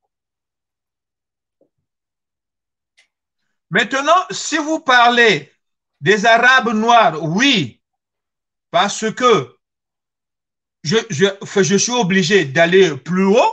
Maintenant, si vous parlez des Arabes noirs, oui, parce que je, je, je suis obligé d'aller plus haut.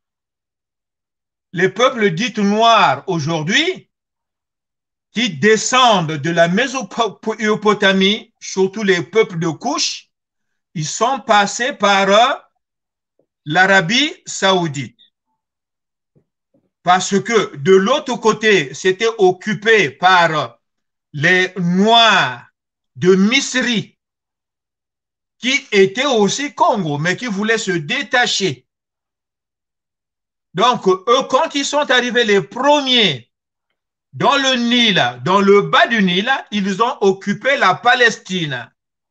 Les peuples dits noirs aujourd'hui, qui descendent de la Mésopotamie, surtout les peuples de Couche, ils sont passés par l'Arabie Saoudite. Parce que de l'autre côté, c'était occupé par les Noirs de Misri, qui étaient aussi Congo, mais qui voulaient se détacher. Donc, eux, quand ils sont arrivés les premiers dans le Nil, dans le bas du Nil, ils ont occupé la Palestine.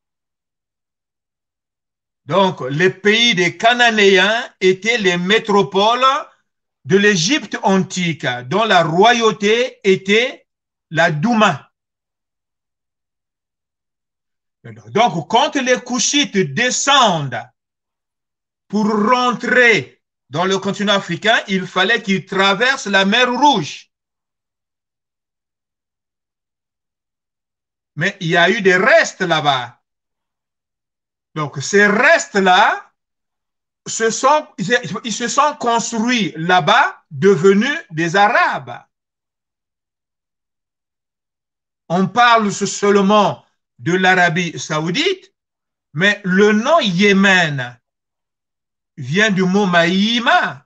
Donc, les pays des Cananéens étaient les métropoles de l'Égypte antique, dont la royauté était la Douma. Donc, quand les Couchites descendent pour rentrer dans le continent africain, il fallait qu'ils traversent la mer Rouge. Mais il y a eu des restes là-bas. Donc, ces restes-là, se sont, ils se sont construits là-bas, devenus des Arabes. On parle seulement de l'Arabie saoudite, mais le nom Yémen vient du mot Maïma.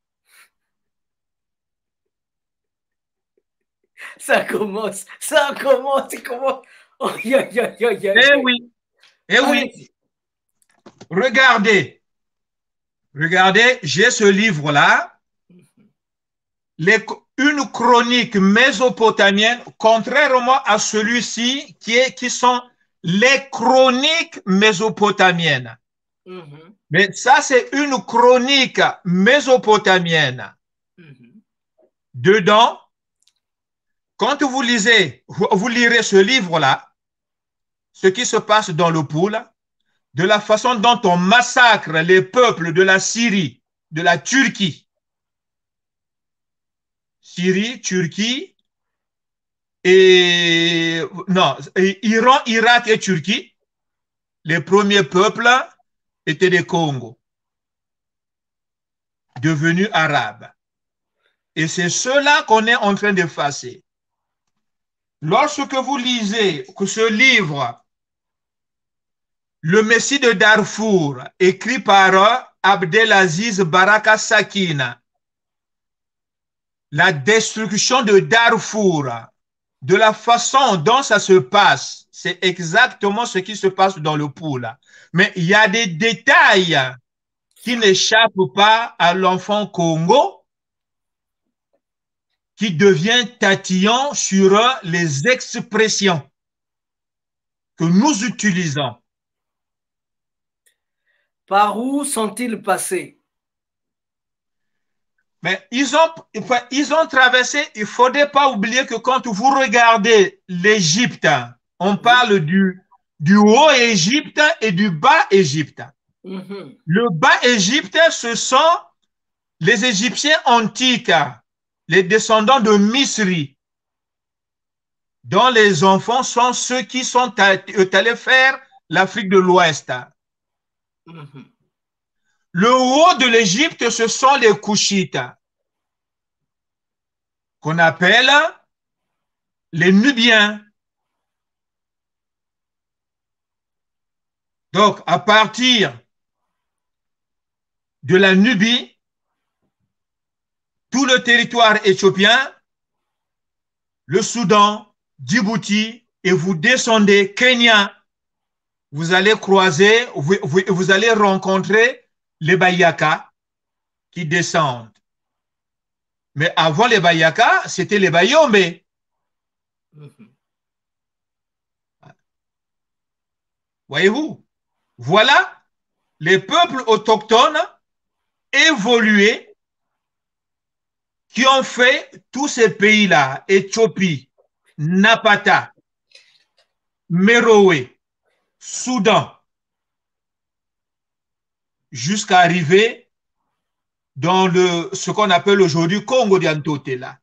Ça commence, ça commence, comment... Oh, ya, ya, ya, ya, Eh oui, eh oui. Regardez, regardez, j'ai ce livre-là, les, une chronique mésopotamienne, contrairement à celui-ci, qui, est, qui sont les chroniques mésopotamiennes. Mm-hmm. Mais ça, c'est une chronique mésopotamienne. Mm-hmm. Dedans, quand vous lisez, vous lirez ce livre-là, ce qui se passe dans le Poule, de la façon dont on massacre les peuples de la Syrie, de la Turquie. Syrie, Turquie, et non, Iran, Irak et Turquie, les premiers peuples étaient des Congos, devenus arabes. Et c'est cela qu'on est en train d'effacer. Lorsque vous lisez que ce livre, Le Messie de Darfour, écrit par Abdelaziz Baraka Sakina, la destruction de Darfour, de la façon dont ça se passe, c'est exactement ce qui se passe dans le Poule. Mais il y a des détails qui n'échappent pas à l'enfant Congo, qui devient tatillon sur les expressions que nous utilisons. Par où sont-ils passés? Mais ils ont, ils ont traversé, il ne faudrait pas oublier que quand vous regardez l'Égypte, on parle du, du haut Égypte et du bas Égypte. Mm-hmm. Le bas Égypte, ce sont les Égyptiens antiques, les descendants de Misri, dont les enfants sont ceux qui sont allés faire l'Afrique de l'Ouest. Mm-hmm. Le haut de l'Égypte, ce sont les Couchites, qu'on appelle les Nubiens. Donc, à partir de la Nubie, tout le territoire éthiopien, le Soudan, Djibouti, et vous descendez Kenya, vous allez croiser, vous, vous, vous allez rencontrer les Bayaka qui descendent. Mais avant les Bayaka, c'était les Bayombe. Mm-hmm. Voyez-vous? Voilà les peuples autochtones évolués qui ont fait tous ces pays-là, Éthiopie, Napata, Méroé, Soudan, jusqu'à arriver dans le, ce qu'on appelle aujourd'hui Congo d'Antotela.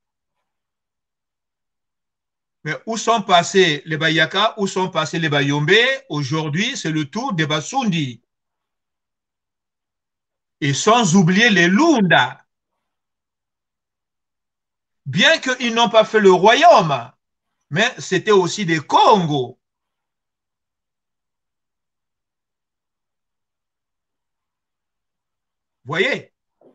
Mais où sont passés les Bayaka, où sont passés les Bayombe? Aujourd'hui, c'est le tour des Basundi. Et sans oublier les Lunda. Bien qu'ils n'ont pas fait le royaume, mais c'était aussi des Congos. Voyez?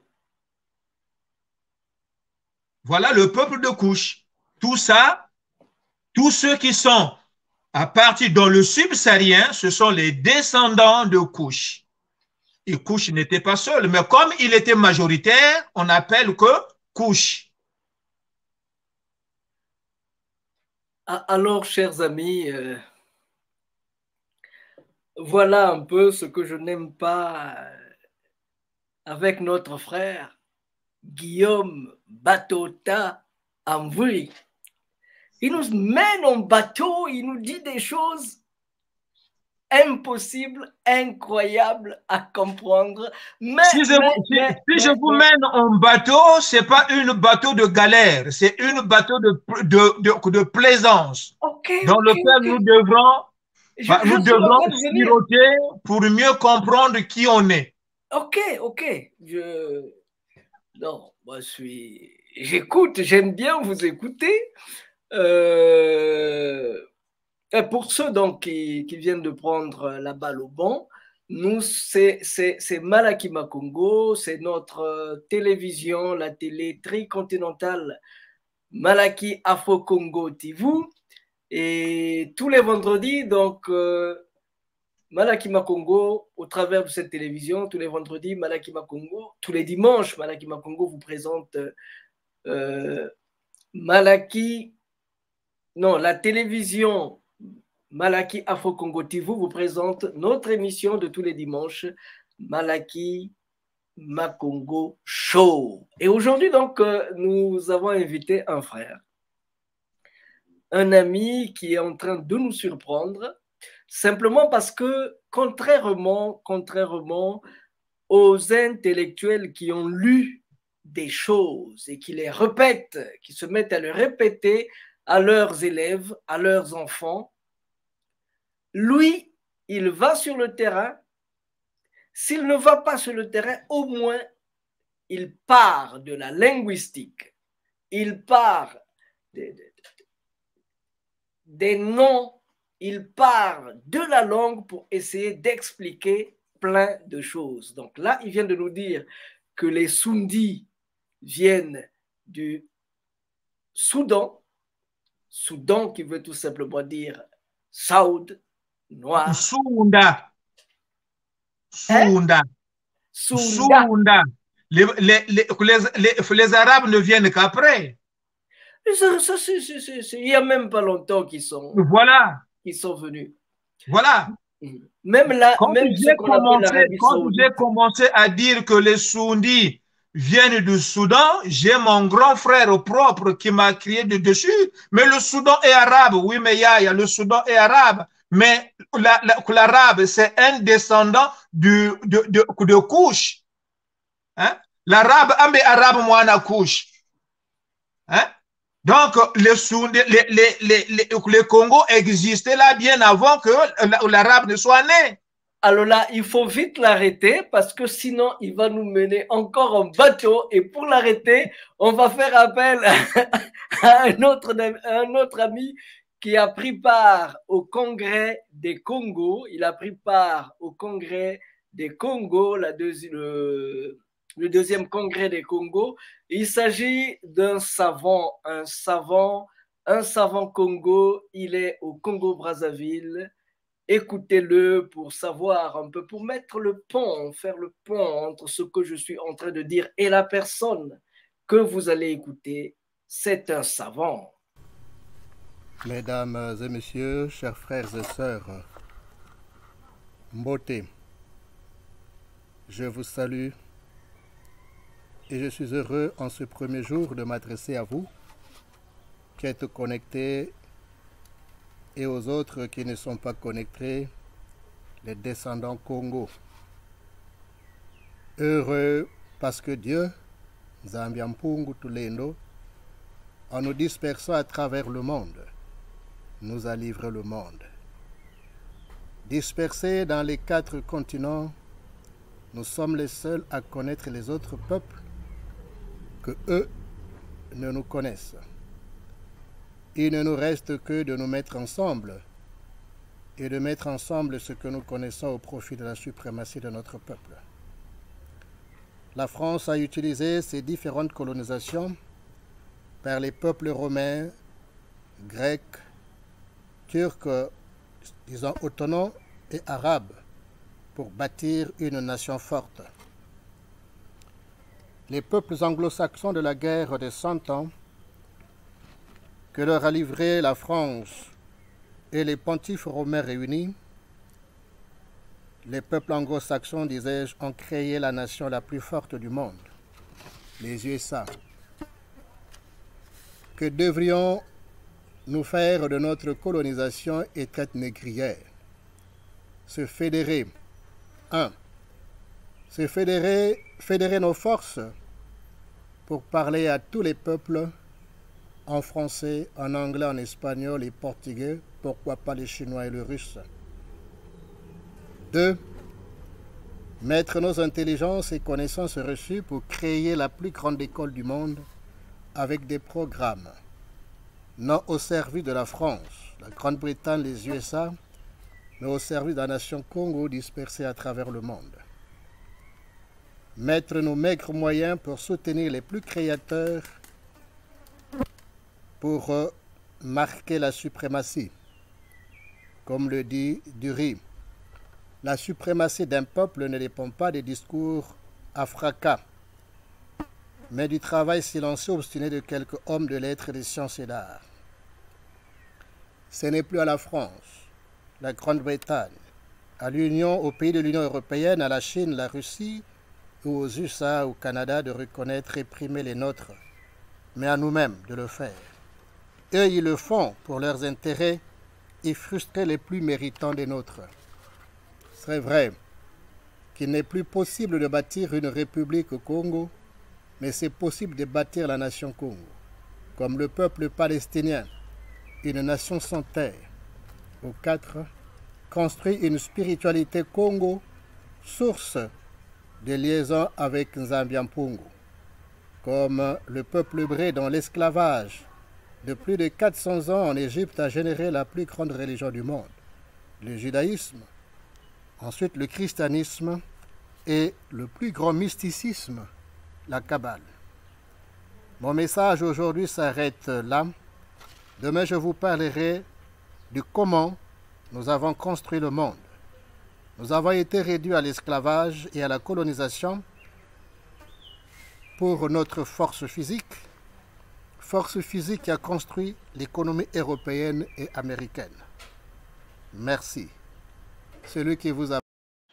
Voilà le peuple de Couche. Tout ça, tous ceux qui sont à partir dans le subsaharien, ce sont les descendants de Couche. Et Couche n'était pas seul, mais comme il était majoritaire, on appelle que Couche. Alors, chers amis, euh, voilà un peu ce que je n'aime pas avec notre frère Guillaume Batota Amvui. Il nous mène en bateau, il nous dit des choses impossible, incroyable à comprendre. Mais, si je, mais, si, mais, si mais, je vous mais, mène en bateau, c'est pas une bateau de galère, c'est une bateau de, de, de, de plaisance okay, dans okay, lequel okay. nous devrons, je, bah, je nous suis en devrons train de venir. siroter pour mieux comprendre qui on est. Ok, ok. Je... Non, moi je suis... J'écoute, j'aime bien vous écouter. Euh... Et pour ceux donc qui, qui viennent de prendre la balle au bon, nous, c'est Malaki Makongo, c'est notre euh, télévision, la télé tricontinentale Malaki Afro Congo T V. Et tous les vendredis, donc, euh, Malaki Makongo, au travers de cette télévision, tous les vendredis, Malaki Makongo, tous les dimanches, Malaki Makongo vous présente euh, Malaki, non, la télévision Malaki Afro Congo T V vous présente notre émission de tous les dimanches, Malaki Makongo Show. Et aujourd'hui, donc, euh, nous avons invité un frère, un ami qui est en train de nous surprendre, simplement parce que, contrairement, contrairement aux intellectuels qui ont lu des choses et qui les répètent, qui se mettent à les répéter à leurs élèves, à leurs enfants, lui, il va sur le terrain. S'il ne va pas sur le terrain, au moins, il part de la linguistique. Il part des, des, des noms. Il part de la langue pour essayer d'expliquer plein de choses. Donc là, il vient de nous dire que les Sundis viennent du Soudan. Soudan qui veut tout simplement dire Saoud, noir. Sounda. Sounda. Hein? Sounda. Sounda. Les, les, les, les, les Arabes ne viennent qu'après. Ça, ça, c'est, c'est, c'est, il n'y a même pas longtemps qu'ils sont, voilà. qu'ils sont venus. Voilà. Même là, quand même j'ai commencé, quand j'ai commencé à dire que les Soundis viennent du Soudan, j'ai mon grand frère propre qui m'a crié de dessus. Mais le Soudan est arabe. Oui, mais il y a, il y a le Soudan est arabe. Mais l'arabe, c'est un descendant du, de, de, de Couche. Hein? L'arabe, ambe arabe, moi, na Couche. Hein? Donc, les, les, les, les, les, les Congo existaient là bien avant que l'arabe ne soit né. Alors là, il faut vite l'arrêter parce que sinon, il va nous mener encore en bateau. Et pour l'arrêter, on va faire appel à un autre, un autre ami qui a pris part au congrès des Congo. Il a pris part au congrès des Congo, la deuxi- le, le deuxième congrès des Congo. Il s'agit d'un savant, un savant, un savant Congo. Il est au Congo-Brazzaville. Écoutez-le pour savoir un peu, pour mettre le pont, faire le pont entre ce que je suis en train de dire et la personne que vous allez écouter. C'est un savant. Mesdames et messieurs, chers frères et sœurs, Mbote, je vous salue et je suis heureux en ce premier jour de m'adresser à vous qui êtes connectés et aux autres qui ne sont pas connectés, les descendants Congo. Heureux parce que Dieu, Zambiampungu Tulendo, en nous dispersant à travers le monde, nous a livré le monde. Dispersés dans les quatre continents, nous sommes les seuls à connaître les autres peuples que eux ne nous connaissent. Il ne nous reste que de nous mettre ensemble et de mettre ensemble ce que nous connaissons au profit de la suprématie de notre peuple. La France a utilisé ces différentes colonisations par les peuples romains, grecs, turcs, disons ottomans et arabes pour bâtir une nation forte. Les peuples anglo-saxons de la guerre des Cent Ans que leur a livré la France et les pontifes romains réunis, les peuples anglo-saxons, disais-je, ont créé la nation la plus forte du monde, les U S A. Que devrions-nous faire de notre colonisation et traite négrière? se fédérer. un. Se fédérer, fédérer nos forces pour parler à tous les peuples en français, en anglais, en espagnol et portugais, pourquoi pas les chinois et le russe. deux. Mettre nos intelligences et connaissances reçues pour créer la plus grande école du monde avec des programmes, non au service de la France, la Grande-Bretagne, les U S A, mais au service de la nation Congo dispersée à travers le monde. Mettre nos maigres moyens pour soutenir les plus créateurs, pour euh, marquer la suprématie. Comme le dit Dury, la suprématie d'un peuple ne dépend pas des discours à fracas, mais du travail silencieux obstiné de quelques hommes de lettres, des sciences et d'art. Ce n'est plus à la France, la Grande-Bretagne, à l'Union, aux pays de l'Union européenne, à la Chine, la Russie, ou aux U S A, au Canada, de reconnaître et primer les nôtres, mais à nous-mêmes de le faire. Eux, ils le font pour leurs intérêts et frustrer les plus méritants des nôtres. C'est vrai qu'il n'est plus possible de bâtir une république au Congo, mais c'est possible de bâtir la nation Congo, comme le peuple palestinien, une nation sans terre. Au quatre, construire une spiritualité Congo, source de liaison avec Nzambiampungu, comme le peuple hébreu dans l'esclavage de plus de quatre cents ans en Égypte a généré la plus grande religion du monde, le judaïsme, ensuite le christianisme et le plus grand mysticisme, la Kabbale. Mon message aujourd'hui s'arrête là. Demain, je vous parlerai de comment nous avons construit le monde. Nous avons été réduits à l'esclavage et à la colonisation pour notre force physique, force physique qui a construit l'économie européenne et américaine. Merci. Celui qui vous a...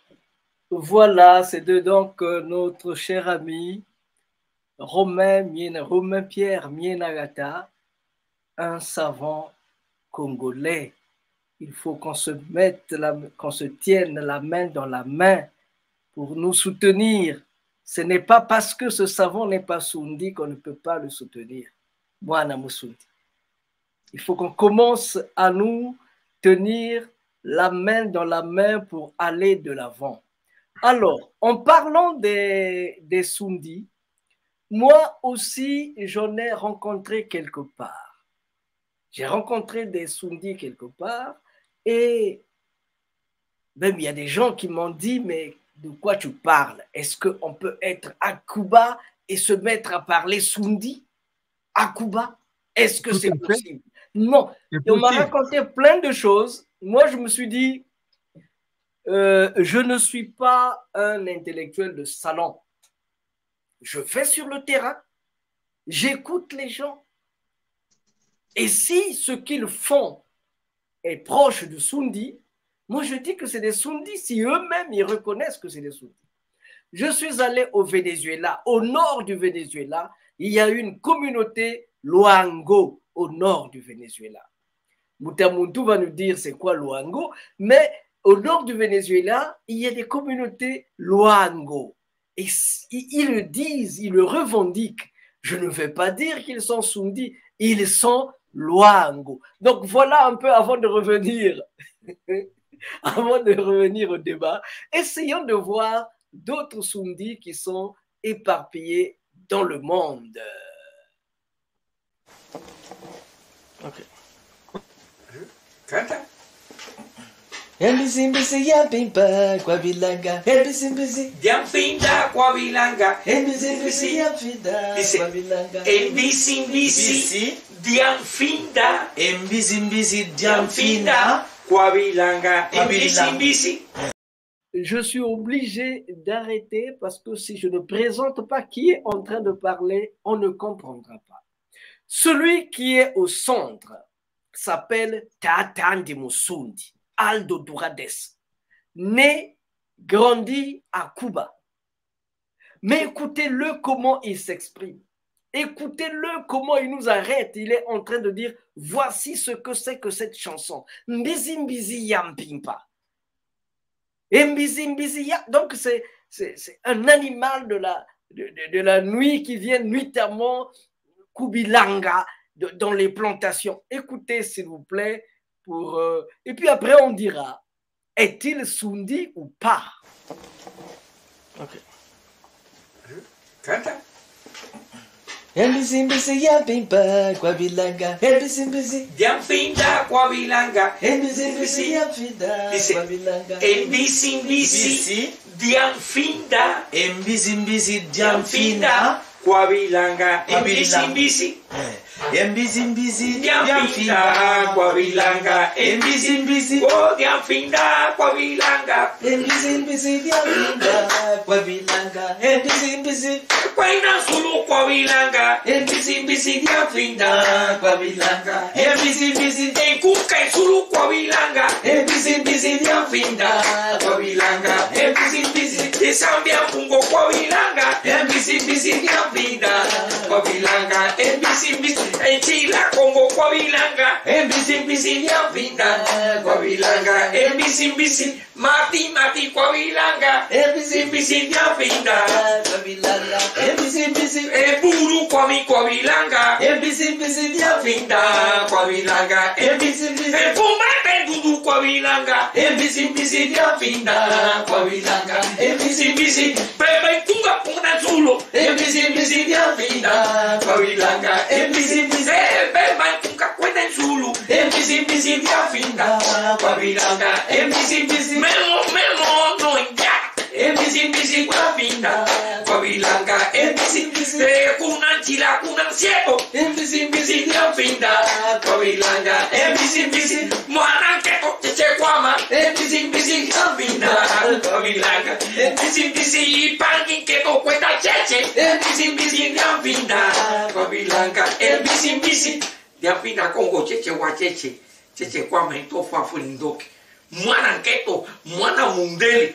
Voilà, c'est de donc euh, notre cher ami Romain, Miena, Romain Pierre Mienagata, un savant congolais. Il faut qu'on se mette, la, qu'on se tienne la main dans la main pour nous soutenir. Ce n'est pas parce que ce savant n'est pas Sundi qu'on ne peut pas le soutenir. Mwana Musundi. Il faut qu'on commence à nous tenir la main dans la main pour aller de l'avant. Alors, en parlant des, des Sundi, moi aussi, j'en ai rencontré quelque part. J'ai rencontré des Sundi quelque part et même il y a des gens qui m'ont dit, mais de quoi tu parles? Est-ce qu'on peut être à Cuba et se mettre à parler Sundi à Cuba? Est-ce que c'est possible? Non. Et on m'a raconté plein de choses. Moi, je me suis dit, euh, je ne suis pas un intellectuel de salon. Je vais sur le terrain, j'écoute les gens. Et si ce qu'ils font est proche de Sundi, moi je dis que c'est des Sundis si eux-mêmes ils reconnaissent que c'est des Sundis. Je suis allé au Venezuela, au nord du Venezuela, il y a une communauté Luango au nord du Venezuela. Mutamuntu va nous dire c'est quoi Luango, mais au nord du Venezuela, il y a des communautés Luango. Et ils le disent, ils le revendiquent. Je ne vais pas dire qu'ils sont Sundis, ils sont Luango. Donc voilà un peu avant de revenir, avant de revenir au débat, essayons de voir d'autres Sundis qui sont éparpillés dans le monde. Ok. Canta. Mbisi yampimpa kwa bilanga. Mbisi mbisi Yampinda kwa bilanga. mbisi mbisi yampinda kwa bilanga. Mbisi mbisi Diamfinda. Mbisi mbisi Diamfinda kwa bilanga. Mbisi mbisi. Je suis obligé d'arrêter parce que si je ne présente pas qui est en train de parler, on ne comprendra pas. Celui qui est au centre s'appelle Tatandi Musundi, Aldo Durades, né, grandi à Cuba. Mais écoutez-le comment il s'exprime. Écoutez-le comment il nous arrête. Il est en train de dire, voici ce que c'est que cette chanson. Mbizi mbizi yampimpa. Mbizi, Mbizi, donc c'est un animal de la, de, de, de la nuit qui vient nuitamment Kubilanga de, dans les plantations. Écoutez s'il vous plaît, pour, euh, et puis après on dira, est-il Sundi ou pas? Ok. Canta. Mbizi, Mbizi, Yampimpa, Kwabilanga, Mbizi, Mbizi, Diamfinda, Kwabilanga, Mbizi, Mbizi, Yampinda, Kwabilanga, Mbizi, Mbizi, Diamfinda, Mbizi, Mbizi, Diamfinda, Kwabilanga, Mbizi, Mbizi, Mbizi, Mbizi, Diamfinda, Kwabilanga, Mbizi, Mbizi, oh Diamfinda, Kwabilanga, Mbizi, Mbizi, Diamfinda, Kwabilanga, Mbizi, Mbizi, Kwaina Sulu, Kwabilanga, Mbizi, Mbizi, Diamfinda, Kwabilanga, Mbizi, Mbizi, Enkuka Sulu, Kwabilanga, Mbizi, Mbizi, Diamfinda, Kwabilanga, Mbizi, Mbizi, Desambia Pungo, Kwabilanga, Mbizi, Mbizi, Diamfinda, Kwabilanga, Mbizi, Mbizi, Enchila Congo, Kwabilanga, Mbizi, Mbizi, Diamfinda, Kwabilanga, Mbizi, Mbizi, Mati, Mati, Kwabilanga, Mbizi, Mbizi, Diamfinda, Kwabilanga, Mbizi, Mbizi, Eburu, Kwami, Kwabilanga, Mbizi, Mbizi, Diamfinda, Kwabilanga, Mbizi, Mbizi, Efuma, Bendudu, Kwabilanga, Mbizi, Mbizi, Diamfinda, Kwabilanga, Mbizi, Mbizi, Bebe, Tunga, Puna, Zulu, Mbizi, Mbizi, Diamfinda, Kwabilanga, Mbizi, Mbizi, Bebe, Tunga, Kwena, Zulu, Mbizi, Mbizi, Diamfinda, Kwabilanga, Mbizi, Mbizi, Melo, Melo, Noinga, Mbizi, Mbizi, Kwabilanga, Kwabilanga, Mbizi, Mbizi, Kuna, Chila, Kuna, Siepo, Mbizi, Mbizi, Diamfinda, Kwabilanga, Mbizi, Mbizi, Mwana, Keto, Cheche, Kwama, Mbizi, Mbizi, Diamfinda, Kwabilanga, Mbizi, Mbizi, Pangi, Keto, Kweta, Cheche, Mbizi, Mbizi, Diamfinda, Kwabilanga, Mbizi, Mbizi, Diamfinda, Congo, Cheche, Wa, Cheche, Cheche, Kwama, Tofa, Fulindoki, Mwana, Keto, Mwana, Mundele,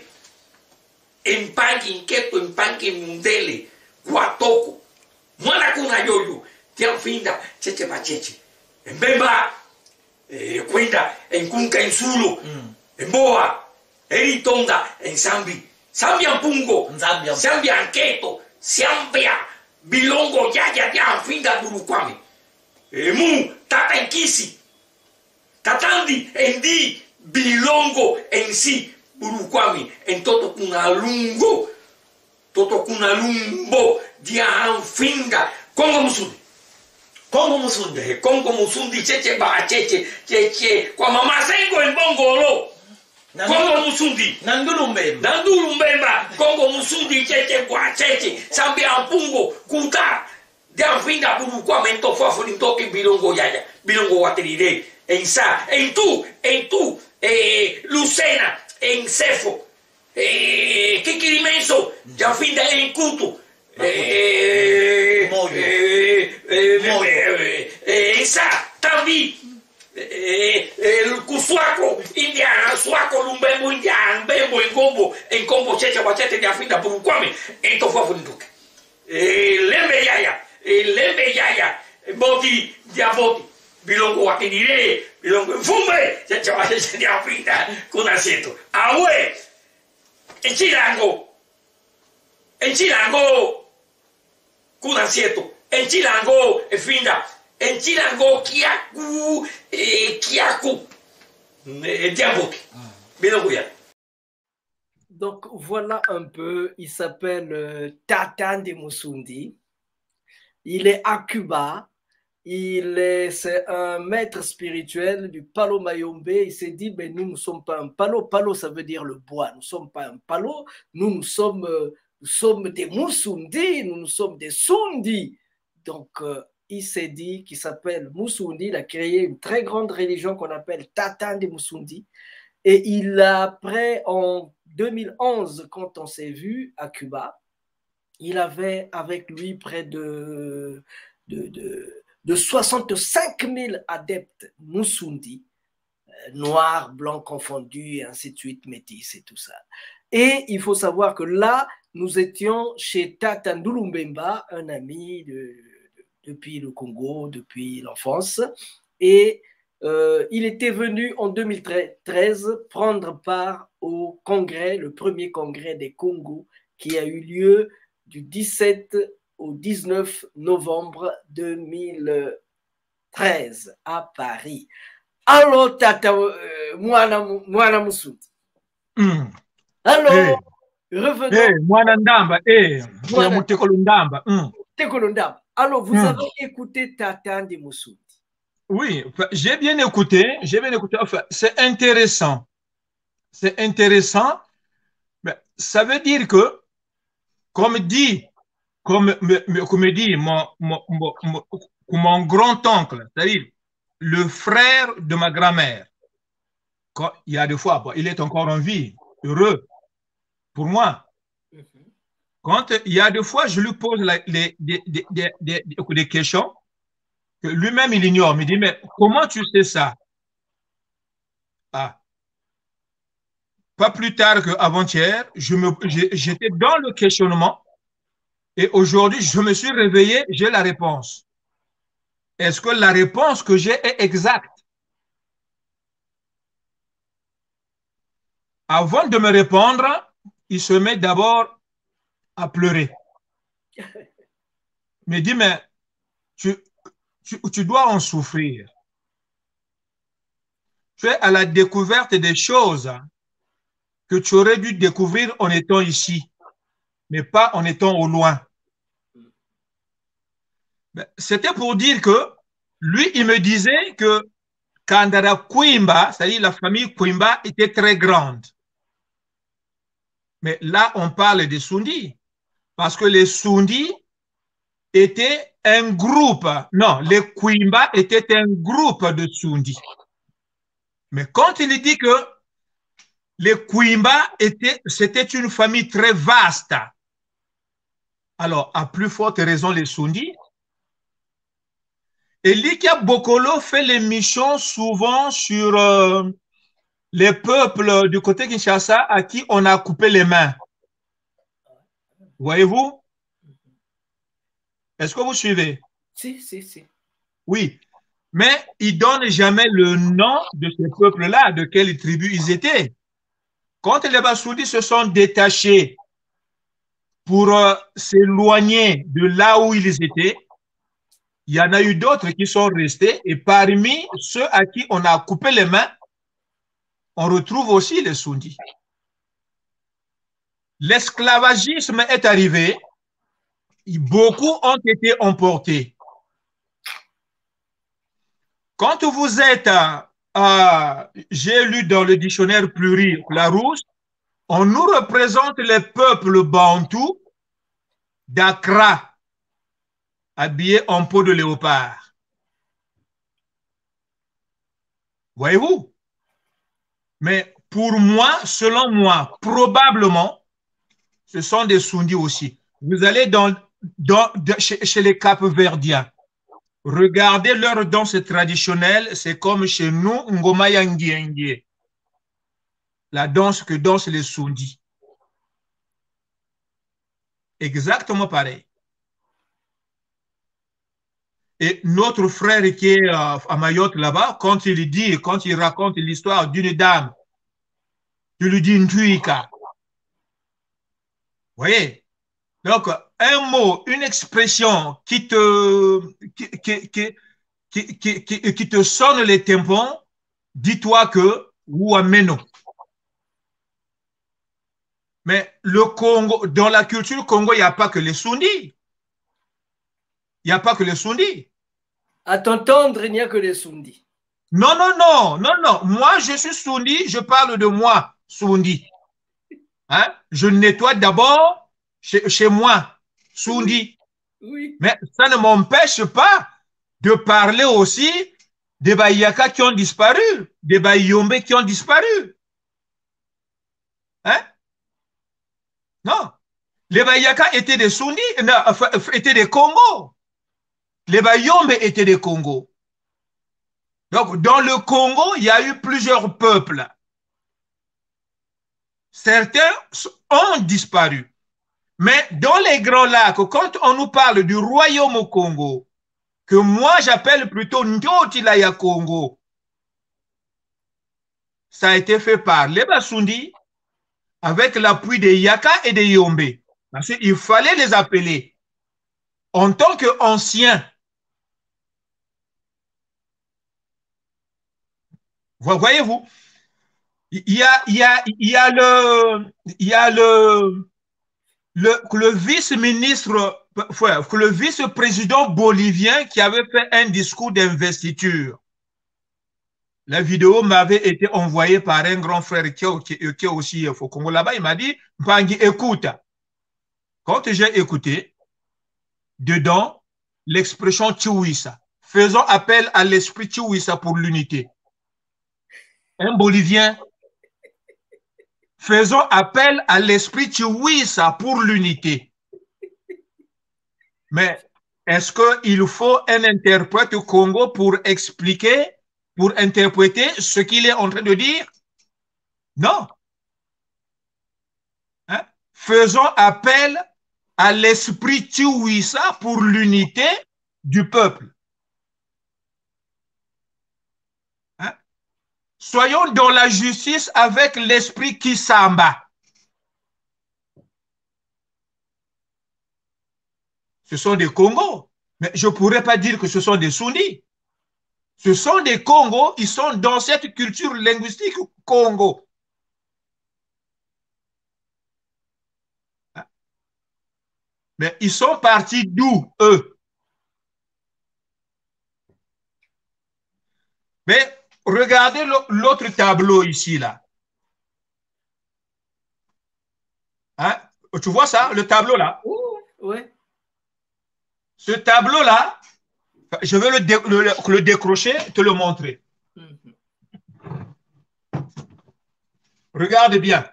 Empangi, Keto, Empangi, Mundele, Guatoko, Mwana, Kuna, Yoyo, Diamfinda, Cheche, Wa, Cheche, Mbemba, eh, Kwenda, Enkunka, Ensulu, mm. Mboa, Eritonga, Ensambi, Sambia Mpungo, Zambia, Sambia Anketo, Sambia, Bilongo, Yaya, Diamfinda, Burukwame, Emu, Tata Enkisi, Tatandi, Endi, Bilongo, Ensi, Burukwame, En Toto Kunalungo, Toto Kunalumbo, Diamfinda, Kongo Musundi. Kongo Musundi, Kongo Musundi, Cheche Ba, Cheche, Cheche, Kwa Mama Sengo en Bongolo, Kongo Musundi, Nandulu Mbemba, Nandulu Mbemba, Kongo Musundi, Cheche Ba, Cheche, Sambia Mpungo, Kuta, Diamfinda, Burukwame, En Tofa, Fulintoki, Bilongo Yaya, Bilongo Wateride, En Sa, En Tu, En Tu, eh, Lucena, En Cefo, eh, Kikirimenso, Diamfinda, En Kutu, eh, Moyo. eh, eh, eh, Esa, Tambi, eh, el Kusuako, India, Suako, Lumbembo, India, Mbembo, Engombo, Engombo, Cheche, Wachete, Diamfinda, Burukwame, En Tofa, Fulintoki, eh, Lembe Yaya, eh, Lembe Yaya, Boti, Diaboti, Bilongo Wakinire, Bilongo Fumbe, Cheche, Wachete, Diamfinda, Kunaseto, Awe, Enchilango, Enchilango, Kunaseto, Enchilango, Finda, Enchilango, Kiaku, eh, Kiaku, eh, Diaboti, Bilongo Yaya. Donc voilà un peu, il s'appelle euh, Tata de Musundi. Il est à Cuba. Il est, c'est un maître spirituel du Palo Mayombe. Il s'est dit, ben, nous ne sommes pas un palo. Palo, ça veut dire le bois. Nous ne sommes pas un palo. Nous, nous sommes, euh, nous sommes des Musundi. Nous, nous sommes des Sundi. Donc, euh, il s'est dit qu'il s'appelle Musundi. Il a créé une très grande religion qu'on appelle Tata de Musundi. Et il a, après, en deux mille onze, quand on s'est vu à Cuba, il avait avec lui près de, de, de, de soixante-cinq mille adeptes Musundi, euh, noirs, blancs confondus, et ainsi de suite, métis et tout ça. Et il faut savoir que là, nous étions chez Tata Ndulu Mbemba, un ami de, de, depuis le Congo, depuis l'enfance, et Euh, il était venu en deux mille treize prendre part au congrès, le premier congrès des Congos, qui a eu lieu du dix-sept au dix-neuf novembre deux mille treize à Paris. Alors, Tata euh, Mwana Moussoudi. Mm. Alors, hey. revenons. Hey, Mwana Ndamba, hey. Mwana Ndamba. Mm. Alors, vous mm. avez écouté Tata de Moussoudi. Oui, j'ai bien écouté, j'ai bien écouté. Enfin, c'est intéressant. C'est intéressant. Mais ça veut dire que, comme dit, comme me, comme dit mon, mon, mon, mon, mon grand-oncle, c'est-à-dire le frère de ma grand-mère, quand il y a des fois, bon, il est encore en vie, heureux pour moi. Mm-hmm. Quand il y a des fois, je lui pose la, les, des, des, des, des, des questions que lui-même il ignore. Il me dit, mais comment tu sais ça? Ah. Pas plus tard qu'avant-hier, j'étais dans le questionnement et aujourd'hui, je me suis réveillé, j'ai la réponse. Est-ce que la réponse que j'ai est exacte? Avant de me répondre, il se met d'abord à pleurer. Il me dit, mais tu, tu, tu dois en souffrir. Tu es à la découverte des choses que tu aurais dû découvrir en étant ici, mais pas en étant au loin. C'était pour dire que lui, il me disait que Kandara Kwimba, c'est-à-dire la famille Kwimba, était très grande. Mais là, on parle des Sundi, parce que les Sundi étaient un groupe. Non, les Kwimba étaient un groupe de Sundi. Mais quand il dit que les Kwimba étaient, c'était une famille très vaste, alors, à plus forte raison, les Sundi. Et Likia Bokolo fait l'émission souvent sur euh, les peuples du côté Kinshasa à qui on a coupé les mains. Voyez-vous? Est-ce que vous suivez? Si, si, si. Oui. Mais ils ne donnent jamais le nom de ces peuples-là, de quelle tribu ils étaient. Quand les Bassoudis se sont détachés pour euh, s'éloigner de là où ils étaient, il y en a eu d'autres qui sont restés et parmi ceux à qui on a coupé les mains, on retrouve aussi les Sundis. L'esclavagisme est arrivé, beaucoup ont été emportés. Quand vous êtes, euh, j'ai lu dans le dictionnaire Pluri, Larousse, on nous représente les peuples bantous d'Accra, habillés en peau de léopard. Voyez-vous? Mais pour moi, selon moi, probablement, ce sont des Sundis aussi. Vous allez dans, dans, de, chez, chez les Cap-Verdiens. Regardez leur danse traditionnelle, c'est comme chez nous, Ngoma Yangiengie. La danse que dansent les Sundis. Exactement pareil. Et notre frère qui est à Mayotte là-bas, quand il dit, quand il raconte l'histoire d'une dame, tu lui dis Ntuika. Vous voyez? Donc, un mot, une expression qui te, qui, qui, qui, qui, qui, qui, qui te sonne les tympans, dis-toi que ou ameno. Mais le Congo, dans la culture Congo, il n'y a pas que les Sundis. Il n'y a pas que les Sundis. À t'entendre, il n'y a que les Sundis. Non, non, non, non, non. Moi, je suis Sundi, je parle de moi, Sundi. Hein? Je nettoie d'abord chez, chez moi, Sundi. Oui. Oui. Mais ça ne m'empêche pas de parler aussi des Bayaka qui ont disparu, des Bayombe qui ont disparu. Hein? Non. Les Bayaka étaient des Sundi, non, étaient des Congos. Les Bayombe étaient des Congos. Donc, dans le Congo, il y a eu plusieurs peuples. Certains ont disparu. Mais dans les Grands Lacs, quand on nous parle du royaume au Congo, que moi j'appelle plutôt Ndiotilaya Congo, ça a été fait par les Basundi avec l'appui des Yaka et des Yombe. Parce qu'il fallait les appeler en tant qu'anciens. Voyez-vous, il y a, il y a, il y a le, il y a le, le, le vice-ministre, le vice-président bolivien qui avait fait un discours d'investiture. La vidéo m'avait été envoyée par un grand frère qui, qui, qui est aussi au Congo là-bas. Il m'a dit, Mpangi, écoute. Quand j'ai écouté, dedans, l'expression Chiwisa, faisons appel à l'esprit Chiwisa pour l'unité. Un Bolivien, faisons appel à l'esprit Chiwisa pour l'unité. Mais est-ce qu'il faut un interprète au Congo pour expliquer, pour interpréter ce qu'il est en train de dire? Non. Hein? Faisons appel à l'esprit Chiwisa pour l'unité du peuple. Hein? Soyons dans la justice avec l'esprit Kisamba. Ce sont des Congos, mais je ne pourrais pas dire que ce sont des Sunnis. Ce sont des Congos, ils sont dans cette culture linguistique Congo. Mais ils sont partis d'où, eux? Mais regardez l'autre tableau ici, là. Hein? Tu vois ça, le tableau là? Oui. Ce tableau-là, je vais le, dé, le, le décrocher, te le montrer. Mm-hmm. Regarde bien.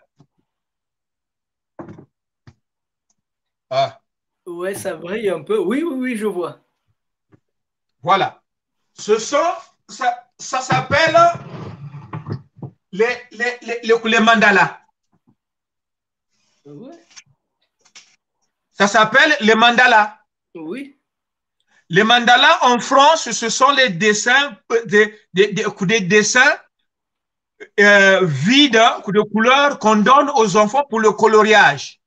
Ah. Ouais, ça brille un peu. Oui, oui, oui, je vois. Voilà. Ce sont, ça, ça s'appelle les, les, les, les, les mandalas. Ouais. Ça s'appelle les mandalas. Oui. Les mandalas en France, ce sont les dessins, des, des, des, des dessins euh, vides de couleurs qu'on donne aux enfants pour le coloriage.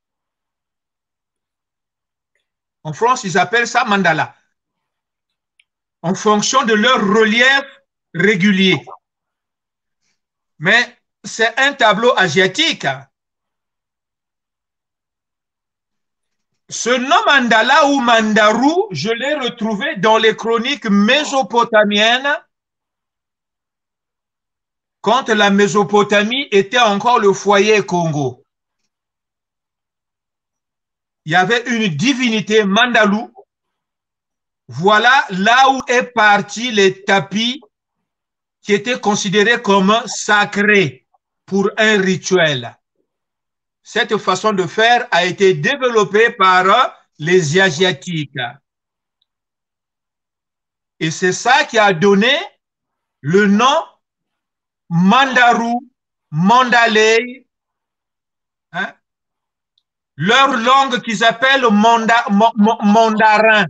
En France, ils appellent ça mandala, en fonction de leur relief régulier. Mais c'est un tableau asiatique. Ce nom mandala ou mandarou, je l'ai retrouvé dans les chroniques mésopotamiennes quand la Mésopotamie était encore le foyer Congo. Il y avait une divinité mandalou. Voilà là où est parti les tapis qui étaient considérés comme sacrés pour un rituel. Cette façon de faire a été développée par les Asiatiques. Et c'est ça qui a donné le nom mandarou, mandalay, hein? Leur langue qu'ils appellent manda, mandarin.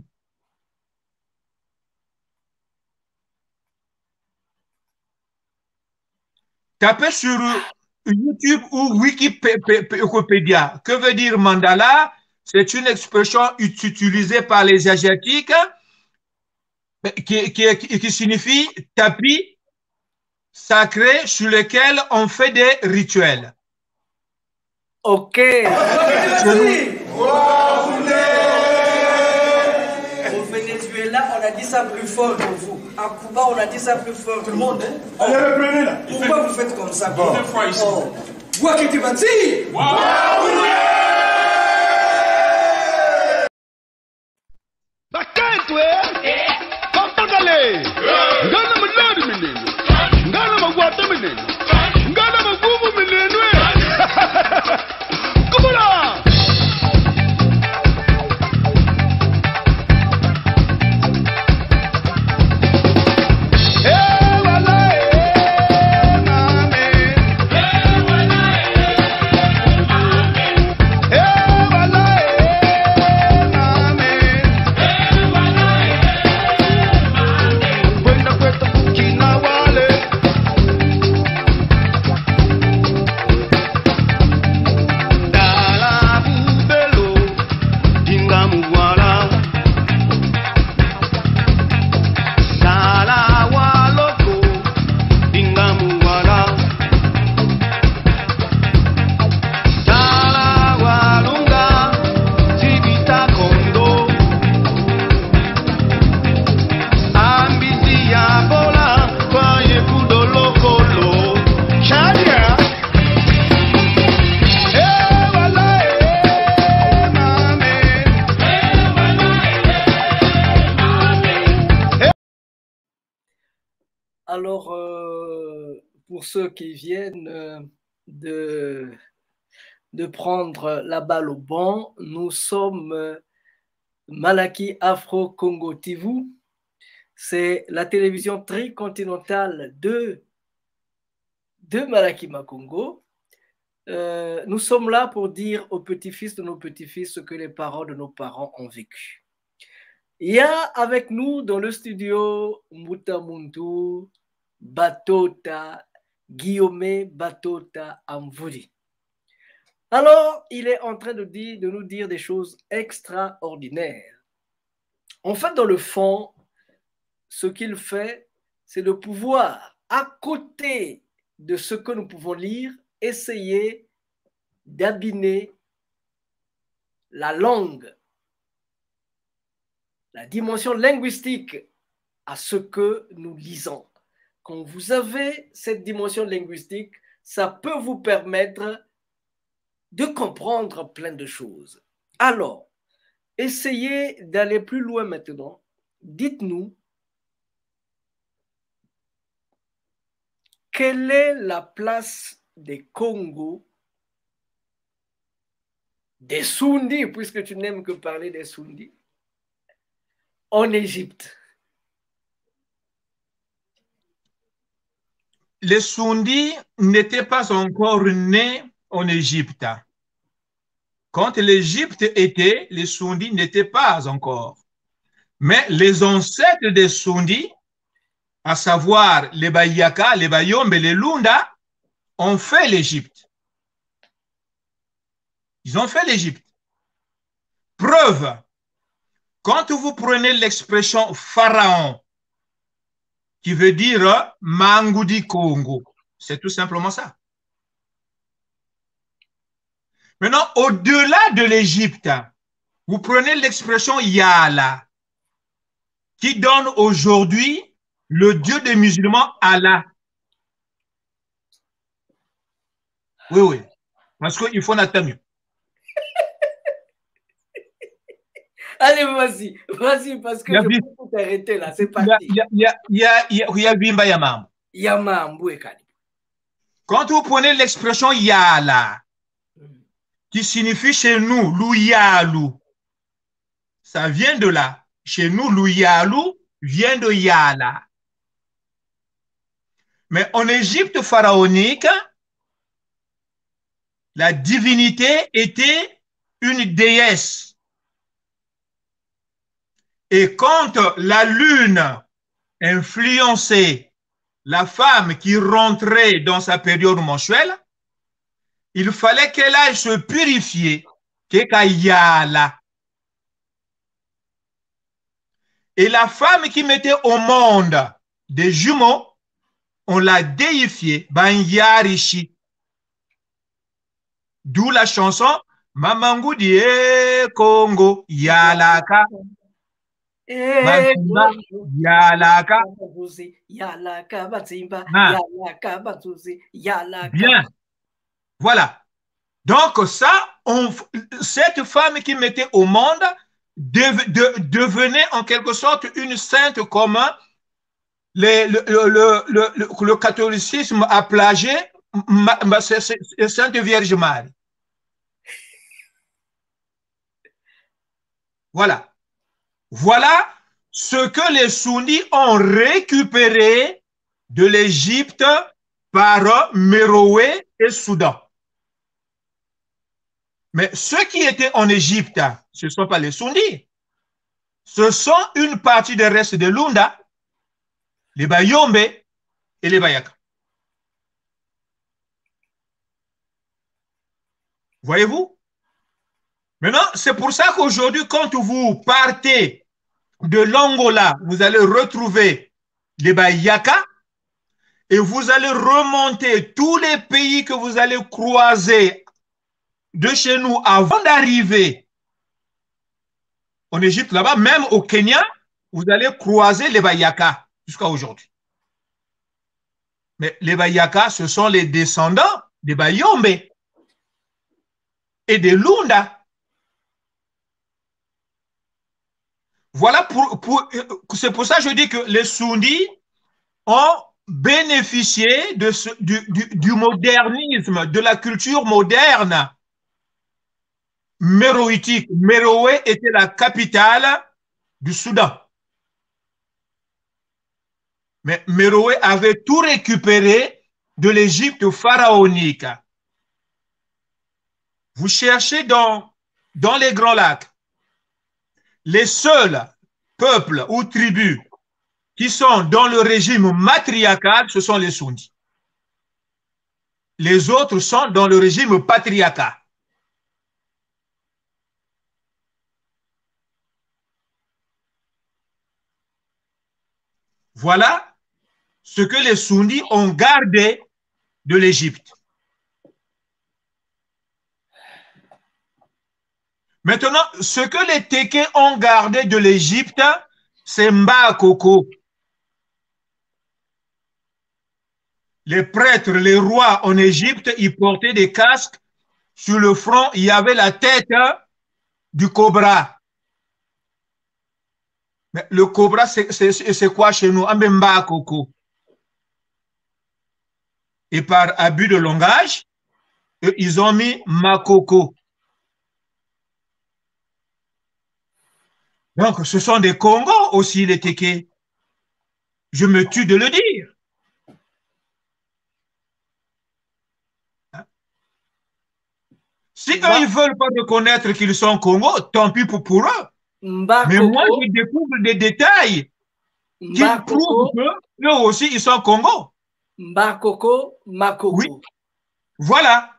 Tapez sur YouTube ou Wikipédia. Que veut dire mandala? C'est une expression utilisée par les Asiatiques qui, qui, qui signifie tapis sacré sur lequel on fait des rituels. Ok. Au Venezuela, on a dit ça plus fort que vous. À Cuba, on a dit ça plus fort que tout le monde. Hein? Allez, reprenez là. Pourquoi vous faites comme ça? Bon. Fois ici. Oh. Vous qui tu bâtis? Alors, euh, pour ceux qui viennent euh, de, de prendre la balle au banc, nous sommes euh, Malaki Afro Congo T V. C'est la télévision tricontinentale de, de Malaki Makongo. Euh, nous sommes là pour dire aux petits-fils de nos petits-fils ce que les parents de nos parents ont vécu. Il y a avec nous dans le studio Mutamuntu Batota, Guillaume Batota Amvudi. Alors, il est en train de, dire, de nous dire des choses extraordinaires. En fait, dans le fond, ce qu'il fait, c'est de pouvoir, à côté de ce que nous pouvons lire, essayer d'abîmer la langue, la dimension linguistique à ce que nous lisons. Quand vous avez cette dimension linguistique, ça peut vous permettre de comprendre plein de choses. Alors, essayez d'aller plus loin maintenant. Dites-nous, quelle est la place des Congo, des Sundis, puisque tu n'aimes que parler des Sundis, en Égypte? Les Sundis n'étaient pas encore nés en Égypte. Quand l'Égypte était, les Sundis n'étaient pas encore. Mais les ancêtres des Sundis, à savoir les Bayaka, les Bayombe et les Lunda, ont fait l'Égypte. Ils ont fait l'Égypte. Preuve, quand vous prenez l'expression pharaon, qui veut dire Mangoudi Congo, c'est tout simplement ça. Maintenant, au-delà de l'Égypte, vous prenez l'expression Yala, qui donne aujourd'hui le Dieu des musulmans, Allah. Oui, oui, parce qu'il faut attendre. Allez, vas-y, vas-y, parce que je peux tout arrêter là, c'est parti. Il y a, il y a, il y a, il y a, il y a Bimba Yamam. Yamam, quand vous prenez l'expression Yala, qui signifie chez nous, Louyalou, ça vient de là. Chez nous, Louyalou vient de Yala. Mais en Égypte pharaonique, la divinité était une déesse. Et quand la lune influençait la femme qui rentrait dans sa période mensuelle, il fallait qu'elle aille se purifier, Kekayala. Et la femme qui mettait au monde des jumeaux, on l'a déifiée, Banyarishi. D'où la chanson Mamangoudi Congo, Yalaka. Batimba, Yalaka. Yalaka, Batimba, Ah. Yalaka, Batouzi, Yalaka. Bien. Voilà. Donc, ça, on, cette femme qui mettait au monde dev, de, devenait en quelque sorte une sainte comme le, le, le, le, le, le catholicisme a plagié Sainte Vierge Marie. Voilà. Voilà ce que les Sunnis ont récupéré de l'Égypte par Méroé et Soudan. Mais ceux qui étaient en Égypte, ce ne sont pas les Sunnis. Ce sont une partie des restes de Lunda, les Bayombe et les Bayaka. Voyez-vous? Maintenant, c'est pour ça qu'aujourd'hui, quand vous partez de l'Angola, vous allez retrouver les Bayaka et vous allez remonter tous les pays que vous allez croiser de chez nous avant d'arriver en Égypte, là-bas, même au Kenya, vous allez croiser les Bayaka jusqu'à aujourd'hui. Mais les Bayaka, ce sont les descendants des Bayombe et des Lunda. Voilà, pour, pour, c'est pour ça que je dis que les Sunnis ont bénéficié de ce, du, du, du modernisme, de la culture moderne méroïtique. Méroé était la capitale du Soudan. Mais Méroé avait tout récupéré de l'Égypte pharaonique. Vous cherchez dans, dans les Grands Lacs, les seuls peuples ou tribus qui sont dans le régime matriarcal, ce sont les Sundis. Les autres sont dans le régime patriarcal. Voilà ce que les Sundis ont gardé de l'Égypte. Maintenant, ce que les Tékés ont gardé de l'Égypte, c'est Mbakoko. Les prêtres, les rois en Égypte, ils portaient des casques. Sur le front, il y avait la tête du cobra. Mais le cobra, c'est quoi chez nous? Mbakoko. Et par abus de langage, ils ont mis Makoko. Donc, ce sont des Congos aussi, les Tékés. Je me tue de le dire. Si eux, ils ne veulent pas reconnaître qu'ils sont Congos, tant pis pour, pour eux. Mbakoko. Mais moi, je découvre des détails qui prouvent qu'eux aussi, ils sont Congos. Mbakoko, Makoko. Oui. Voilà.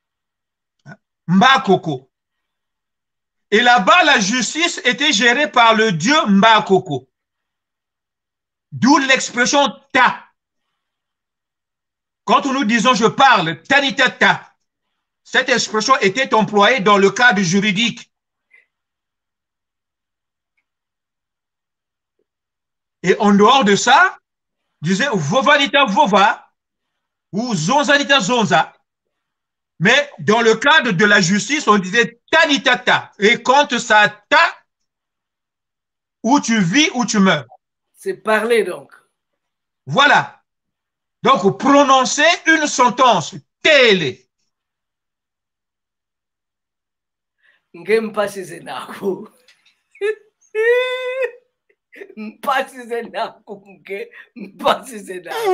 Mbakoko. Et là-bas, la justice était gérée par le dieu Mbakoko. D'où l'expression ta. Quand nous disons je parle, tanitata, cette expression était employée dans le cadre juridique. Et en dehors de ça, disait vovalita vova ou zonzanita zonza. Mais dans le cadre de la justice, on disait tanitata. Et quand ça ta, où tu vis, où tu meurs. C'est parler donc. Voilà. Donc, prononcer une sentence. Télé. Ngempasize nako. Mpasize nako nke mpasize nako.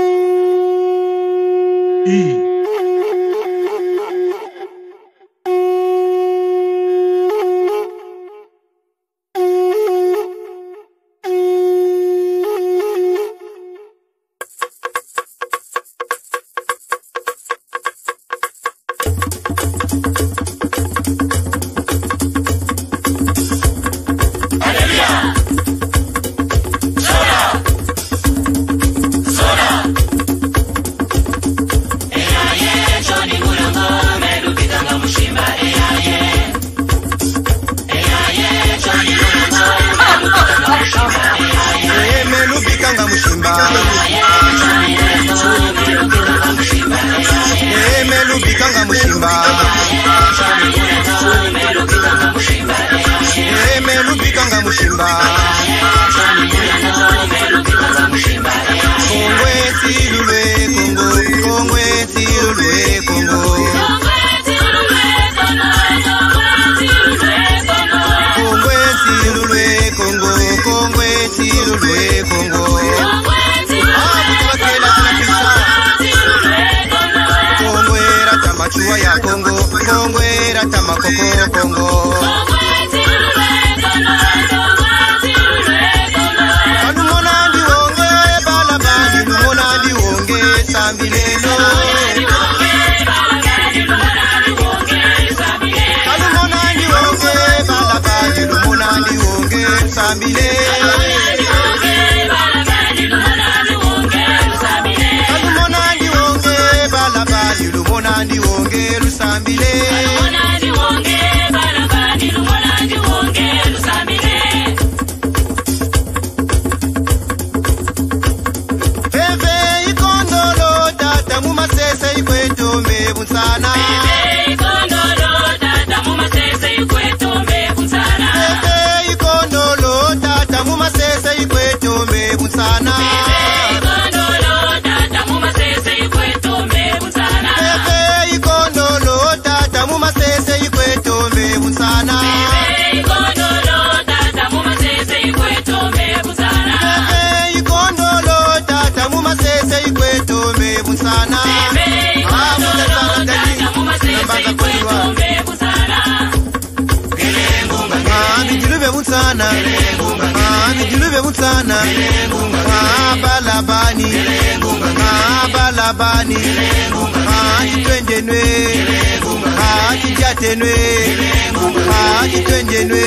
kutana abalabani abalabani ajitwenjenwe ajijatenwe ajitwenjenwe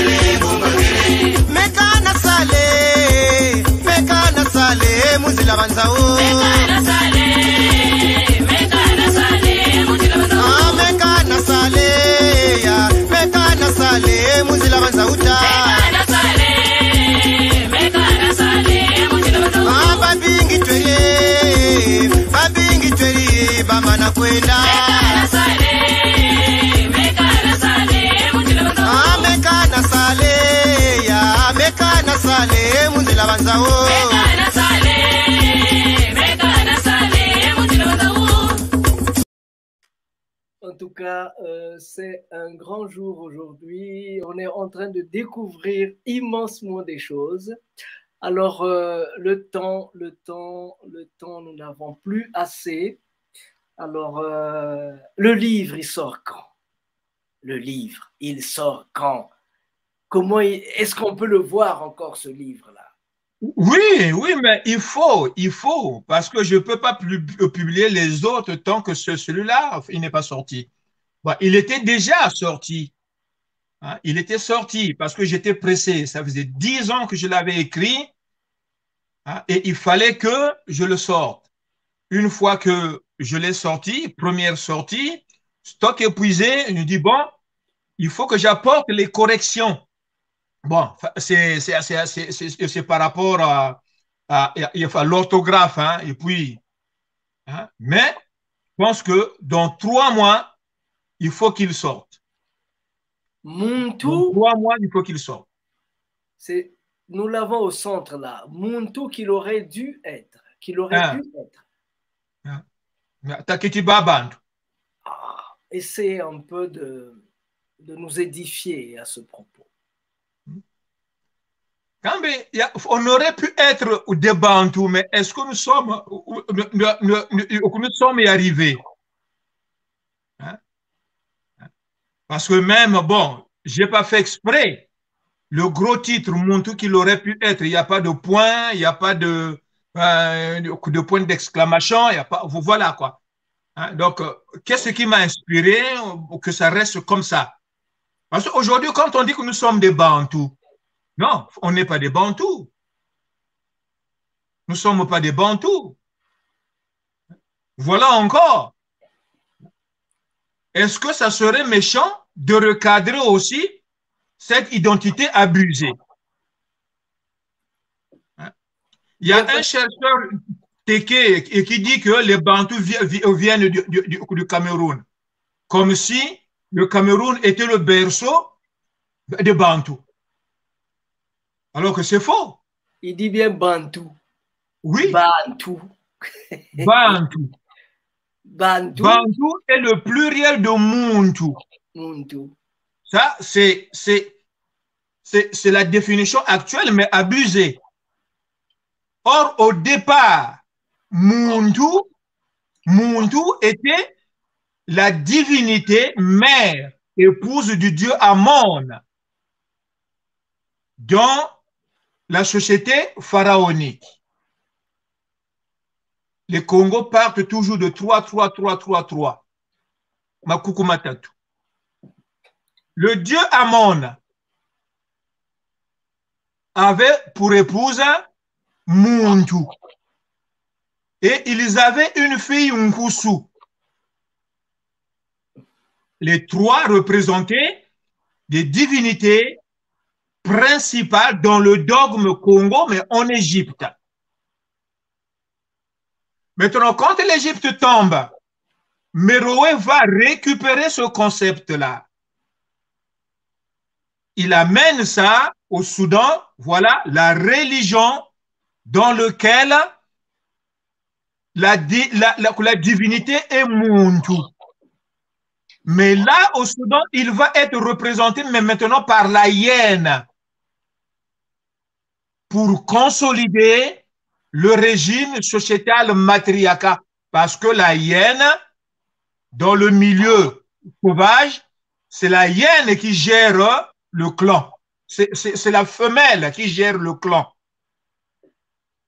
mekana sale mekana sale muzila banzao mekana sale mekana sale muzila banzao mekana sale ya mekana sale muzila banzao ta mekana sale mekana sale muzila banzao babingi tweye babingi tweye bamana kwenda mekana sale mekana sale muzila banzao mekana sale ya mekana sale muzila banzao mekana sale mekana sale muzila banzao. En tout cas, euh, c'est un grand jour aujourd'hui. On est en train de découvrir immensement des choses. Alors, euh, le temps, le temps, le temps, nous n'avons plus assez. Alors, euh, le livre, il sort quand? Le livre, il sort quand? Comment est-ce qu'on peut le voir encore, ce livre-là? Oui, oui, mais il faut, il faut, parce que je ne peux pas publier les autres tant que ce, celui-là, il n'est pas sorti. Bon, il était déjà sorti. Hein, il était sorti parce que j'étais pressé. Ça faisait dix ans que je l'avais écrit, hein, et il fallait que je le sorte. Une fois que je l'ai sorti, première sortie, stock épuisé, je me dis, bon, il faut que j'apporte les corrections. Bon, c'est par rapport à, à, à, à l'orthographe, hein, et puis, hein, mais je pense que dans trois mois, il faut qu'il sorte. Muntu, dans trois mois, il faut qu'il sorte. Nous l'avons au centre là. Muntu qu'il aurait dû être. Qu'il aurait hein. dû être. Hein. Takiti Baband. Ah, essaie un peu de, de nous édifier à ce propos. On aurait pu être des Bantous, mais est-ce que nous sommes, nous, nous, nous, nous sommes y arrivés? Hein? Parce que même, bon, je n'ai pas fait exprès. Le gros titre montre qu'il aurait pu être. Il n'y a pas de point, il n'y a pas de, euh, de point d'exclamation, il n'y a pas, voilà quoi. Hein? Donc, qu'est-ce qui m'a inspiré que ça reste comme ça? Parce qu'aujourd'hui, quand on dit que nous sommes des Bantous, non, on n'est pas des Bantous. Nous ne sommes pas des Bantous. Voilà encore. Est-ce que ça serait méchant de recadrer aussi cette identité abusée? Il y a un chercheur Teke qui dit que les Bantous viennent du, du, du Cameroun, comme si le Cameroun était le berceau des Bantous. Alors que c'est faux. Il dit bien Bantou. Oui. Bantou. Bantou. Bantou. Bantou est le pluriel de Muntu. Muntu. Ça, c'est la définition actuelle, mais abusée. Or, au départ, Muntu, Muntu était la divinité mère, épouse du dieu Amon, dans la société pharaonique. Les Congos partent toujours de trois, trois, trois, trois, trois. Makuku Matatu. Le dieu Amon avait pour épouse Muntu. Et ils avaient une fille Nkusu. Les trois représentaient des divinités principal dans le dogme Congo, mais en Égypte. Maintenant, quand l'Égypte tombe, Meroé va récupérer ce concept-là. Il amène ça au Soudan, voilà la religion dans laquelle la, la, la, la divinité est Muntu. Mais là, au Soudan, il va être représenté, mais maintenant par la hyène, pour consolider le régime sociétal matriarcat. Parce que la hyène, dans le milieu sauvage, c'est la hyène qui gère le clan. C'est la femelle qui gère le clan.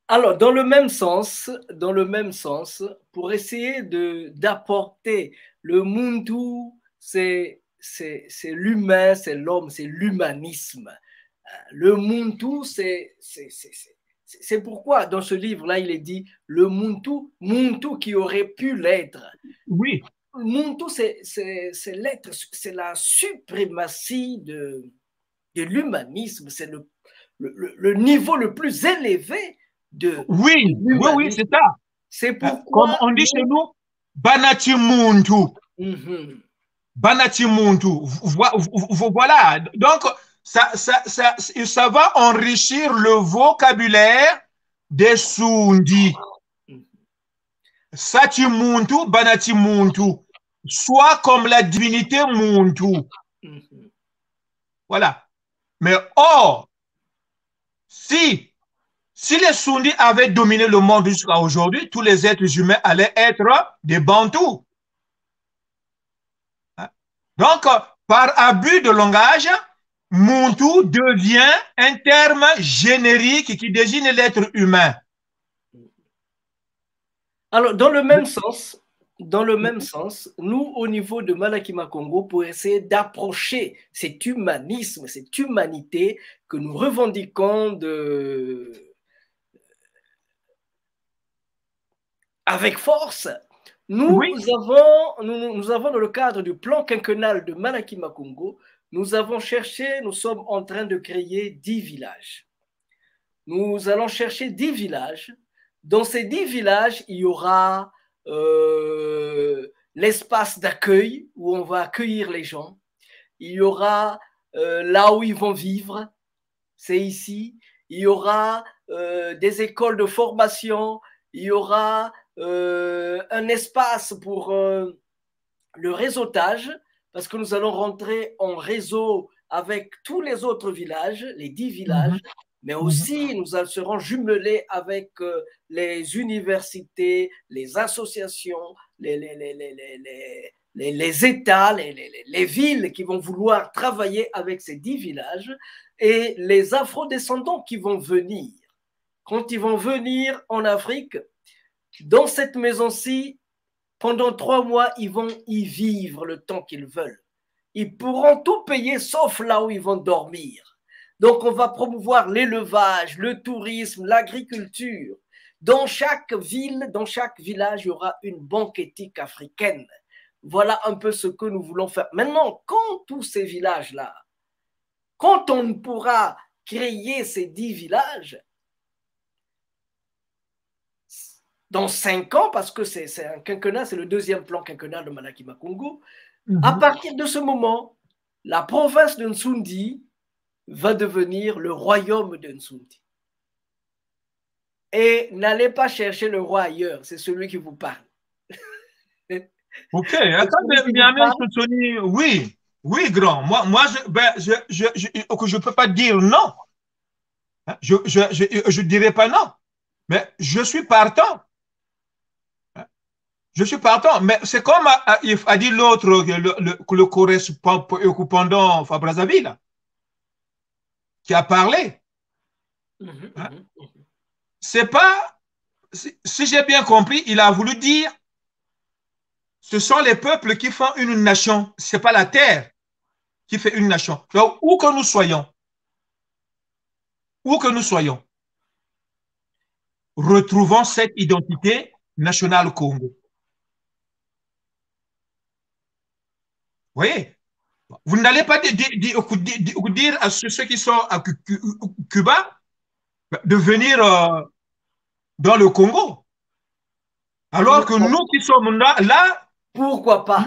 Alors, dans le même sens, dans le même sens, pour essayer de d'apporter le Muntu, c'est c'est c'est l'humain, c'est l'homme, c'est l'humanisme. Le Muntu, c'est c'est c'est c'est c'est pourquoi dans ce livre-là, il est dit le Muntu, Muntu qui aurait pu l'être. Oui. Muntu, c'est c'est l'être, c'est la suprématie de de l'humanisme, c'est le, le le niveau le plus élevé. De oui, oui, oui, c'est ça. C'est pourquoi. Comme on dit chez nous, Banati Muntu. Mm-hmm. Banati Muntu. Voilà. Donc, ça, ça, ça, ça va enrichir le vocabulaire des Sundi. Mm-hmm. Sati Muntu, Banati Muntu. Soit comme la divinité Muntu. Mm-hmm. Voilà. Mais or, si Si les Sundis avaient dominé le monde jusqu'à aujourd'hui, tous les êtres humains allaient être des Bantous. Donc, par abus de langage, Muntu devient un terme générique qui désigne l'être humain. Alors, dans le même sens, dans le même sens, nous, au niveau de Malakima Congo, pour essayer d'approcher cet humanisme, cette humanité que nous revendiquons de... avec force, nous, oui. avons, nous, nous avons dans le cadre du plan quinquennal de Malakima Congo, nous avons cherché, nous sommes en train de créer dix villages. Nous allons chercher dix villages. Dans ces dix villages, il y aura euh, l'espace d'accueil où on va accueillir les gens. Il y aura euh, là où ils vont vivre, c'est ici. Il y aura euh, des écoles de formation. Il y aura Euh, un espace pour euh, le réseautage, parce que nous allons rentrer en réseau avec tous les autres villages, les dix villages, mmh. mais aussi nous serons jumelés avec euh, les universités, les associations, les, les, les, les, les, les, les États, les, les, les villes qui vont vouloir travailler avec ces dix villages et les afro-descendants qui vont venir. Quand ils vont venir en Afrique, dans cette maison-ci, pendant trois mois, ils vont y vivre le temps qu'ils veulent. Ils pourront tout payer sauf là où ils vont dormir. Donc, on va promouvoir l'élevage, le tourisme, l'agriculture. Dans chaque ville, dans chaque village, il y aura une banque éthique africaine. Voilà un peu ce que nous voulons faire. Maintenant, quand tous ces villages-là, quand on pourra créer ces dix villages, dans cinq ans, parce que c'est un quinquennat, c'est le deuxième plan quinquennal de Malakima Congo, mm-hmm. à partir de ce moment, la province de Nsundi va devenir le royaume de Nsundi. Et n'allez pas chercher le roi ailleurs, c'est celui qui vous parle. Ok, attendez, Tony, oui, oui, grand. Moi, moi je ben, je, je, je, je peux pas dire non. Je ne je, je, je dirais pas non, mais je suis partant. Je suis partant, mais c'est comme a, a dit l'autre, le, le, le correspondant à Brazzaville, qui a parlé. Mm-hmm, hein? Mm-hmm. C'est pas, si, si j'ai bien compris, il a voulu dire, ce sont les peuples qui font une nation, c'est pas la terre qui fait une nation. Donc, où que nous soyons, où que nous soyons, retrouvons cette identité nationale Congo. Vous voyez, vous n'allez pas dire, dire, dire, dire à ceux qui sont à Cuba de venir euh, dans le Congo. Alors que nous qui sommes là, là pourquoi pas?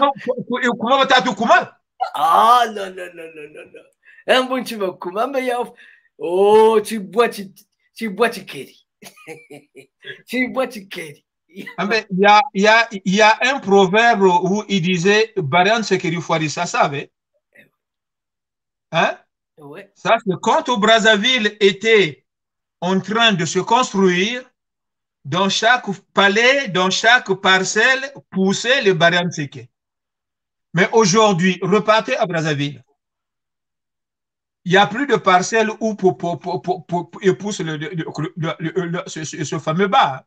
Ah non, non, non, non, non, non. Un bon tu vas Kuma, mais oh, tu bois, tu, tu bois, tu kéri. Tu bois, tu kéri. Ah ben, il y a, il y a, il y a un proverbe où il disait Barian Sekeri Fouari, ça savait. Hein? Ouais. Ça, c'est quand au Brazzaville était en train de se construire, dans chaque palais, dans chaque parcelle, poussait le Barian Sekeri. Mais aujourd'hui, repartez à Brazzaville. il n'y a plus de parcelles où pour, pour, pour, pour, pour, pour pousse le, le, le, le, le, ce, ce fameux bas.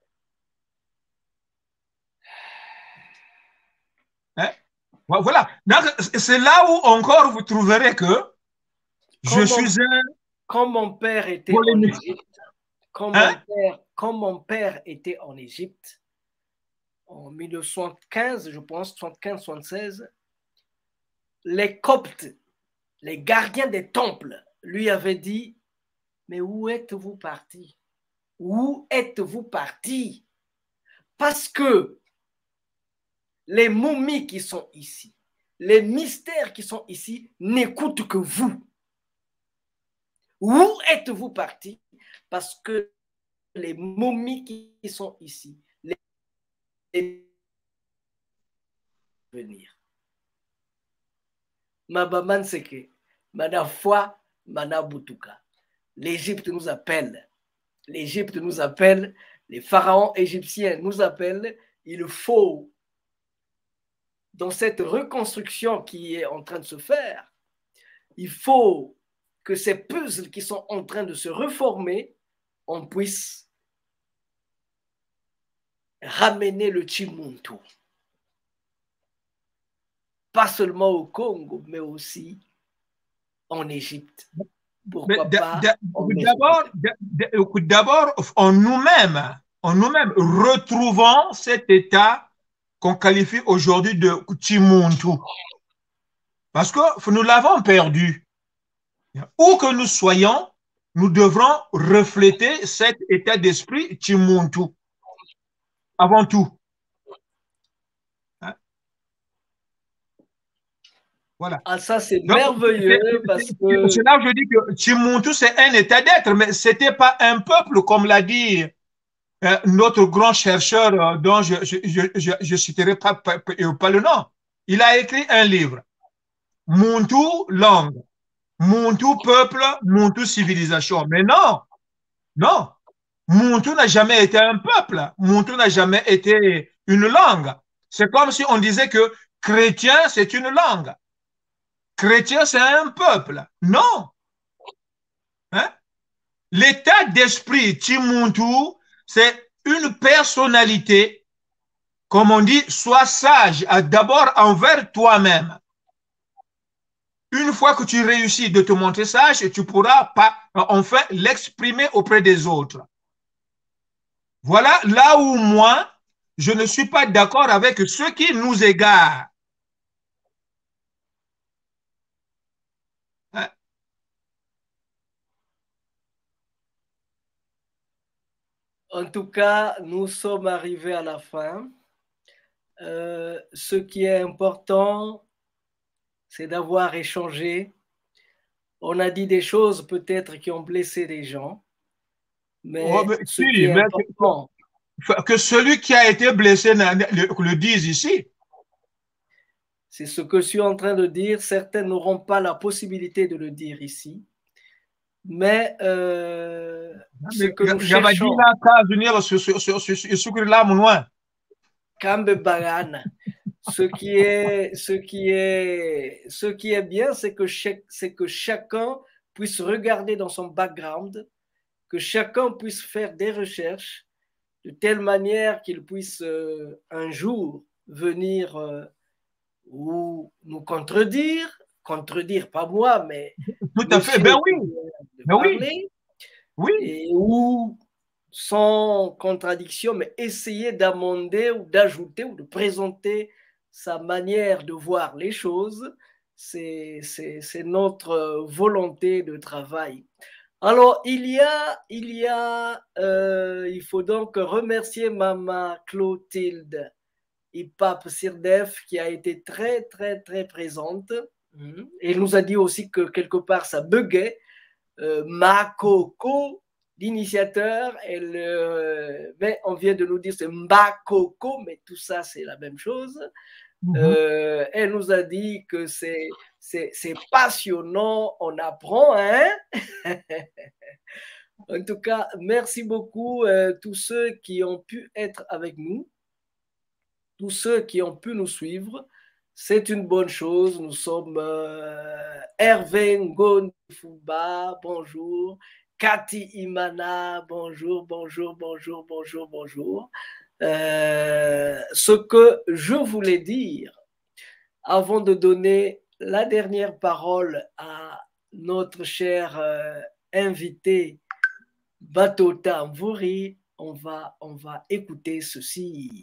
Hein? Voilà. C'est là où encore vous trouverez que je Quand suis mon, un... Quand mon père était en Égypte, quand, hein? mon père, quand mon père était en Égypte, en mille neuf cent soixante-quinze, je pense, soixante-quinze soixante-seize, les Coptes, les gardiens des temples, lui avaient dit, mais où êtes-vous partis? Où êtes-vous partis? Parce que les momies qui sont ici, les mystères qui sont ici n'écoutent que vous. Où êtes-vous partis? Parce que les momies qui sont ici, les, les... venir. Mabaman Seke, Mana Foi, Mana Butuka. L'Égypte nous appelle. L'Égypte nous appelle. Les pharaons égyptiens nous appellent. Il faut, dans cette reconstruction qui est en train de se faire, il faut que ces puzzles qui sont en train de se reformer, on puisse ramener le Chimuntu. Pas seulement au Congo, mais aussi en Égypte. Pourquoi pas D'abord, en nous-mêmes, en nous-mêmes, retrouvons cet état qu'on qualifie aujourd'hui de Chimuntu. Parce que nous l'avons perdu. Où que nous soyons, nous devrons refléter cet état d'esprit Chimuntu. Avant tout. Hein? Voilà. Ah, ça, c'est merveilleux parce que... C'est là que je dis que Chimuntu, c'est un état d'être, mais ce n'était pas un peuple, comme l'a dit euh, notre grand chercheur euh, dont je ne citerai pas, pas, pas le nom. Il a écrit un livre, Muntu, langue, Muntu, peuple, Muntu, civilisation. Mais non, non. Muntu n'a jamais été un peuple. Muntu n'a jamais été une langue. C'est comme si on disait que chrétien, c'est une langue. Chrétien, c'est un peuple. Non. Hein? L'état d'esprit Chimuntu, c'est une personnalité, comme on dit, sois sage d'abord envers toi-même. Une fois que tu réussis de te montrer sage, tu pourras pas, enfin l'exprimer auprès des autres. Voilà là où moi, je ne suis pas d'accord avec ceux qui nous égarent. Hein? En tout cas, nous sommes arrivés à la fin. Euh, ce qui est important, c'est d'avoir échangé. On a dit des choses peut-être qui ont blessé les gens. Mais, oh, mais ce si, qui est mais important, que, que celui qui a été blessé le, le dise ici. C'est ce que je suis en train de dire. Certains n'auront pas la possibilité de le dire ici. Mais, euh, mais ce que nous cherchons... Ce qui est, ce qui est, ce qui est bien, c'est que, c'est que chacun puisse regarder dans son background, que chacun puisse faire des recherches de telle manière qu'il puisse euh, un jour venir euh, ou nous contredire, contredire pas moi, mais tout à fait, ben oui, ben parler, oui, oui, et ou sans contradiction, mais essayer d'amender ou d'ajouter ou de présenter sa manière de voir les choses. C'est notre volonté de travail. Alors, il y a, il y a, euh, il faut donc remercier Maman Clotilde Ipap Sirdef qui a été très, très, très présente. Et elle nous a dit aussi que quelque part ça buguait. Euh, Ma Coco, l'initiateur, elle, euh, mais on vient de nous dire c'est Mbakoko, mais tout ça c'est la même chose. Mm-hmm. euh, elle nous a dit que c'est passionnant, on apprend, hein. En tout cas, merci beaucoup euh, tous ceux qui ont pu être avec nous, tous ceux qui ont pu nous suivre. c'est une bonne chose. Nous sommes euh, Hervé Ngonfuba, bonjour. Cathy Imana, bonjour, bonjour, bonjour, bonjour, bonjour. Euh, ce que je voulais dire, avant de donner la dernière parole à notre cher euh, invité Batota Mvuri, on va, on va écouter ceci.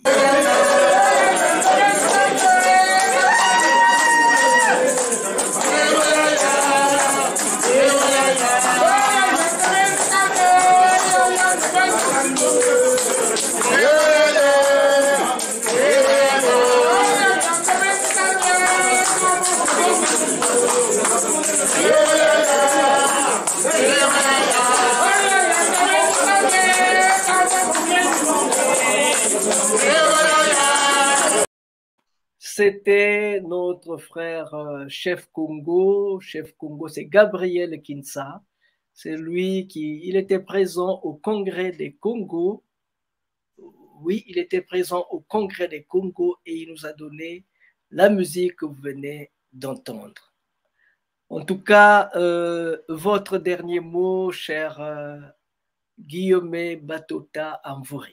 C'était notre frère euh, chef Congo. Chef Congo, c'est Gabriel Kinsa. C'est lui qui, il était présent au Congrès des Congo. Oui, il était présent au Congrès des Congo et il nous a donné la musique que vous venez d'entendre. En tout cas, euh, votre dernier mot, cher euh, Guillaume Batota Mvuri.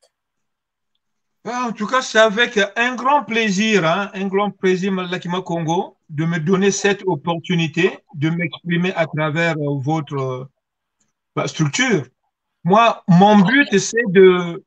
En tout cas, c'est avec un grand plaisir, hein, un grand plaisir, Malakima Congo, de me donner cette opportunité de m'exprimer à travers euh, votre euh, structure. Moi, mon but, c'est de,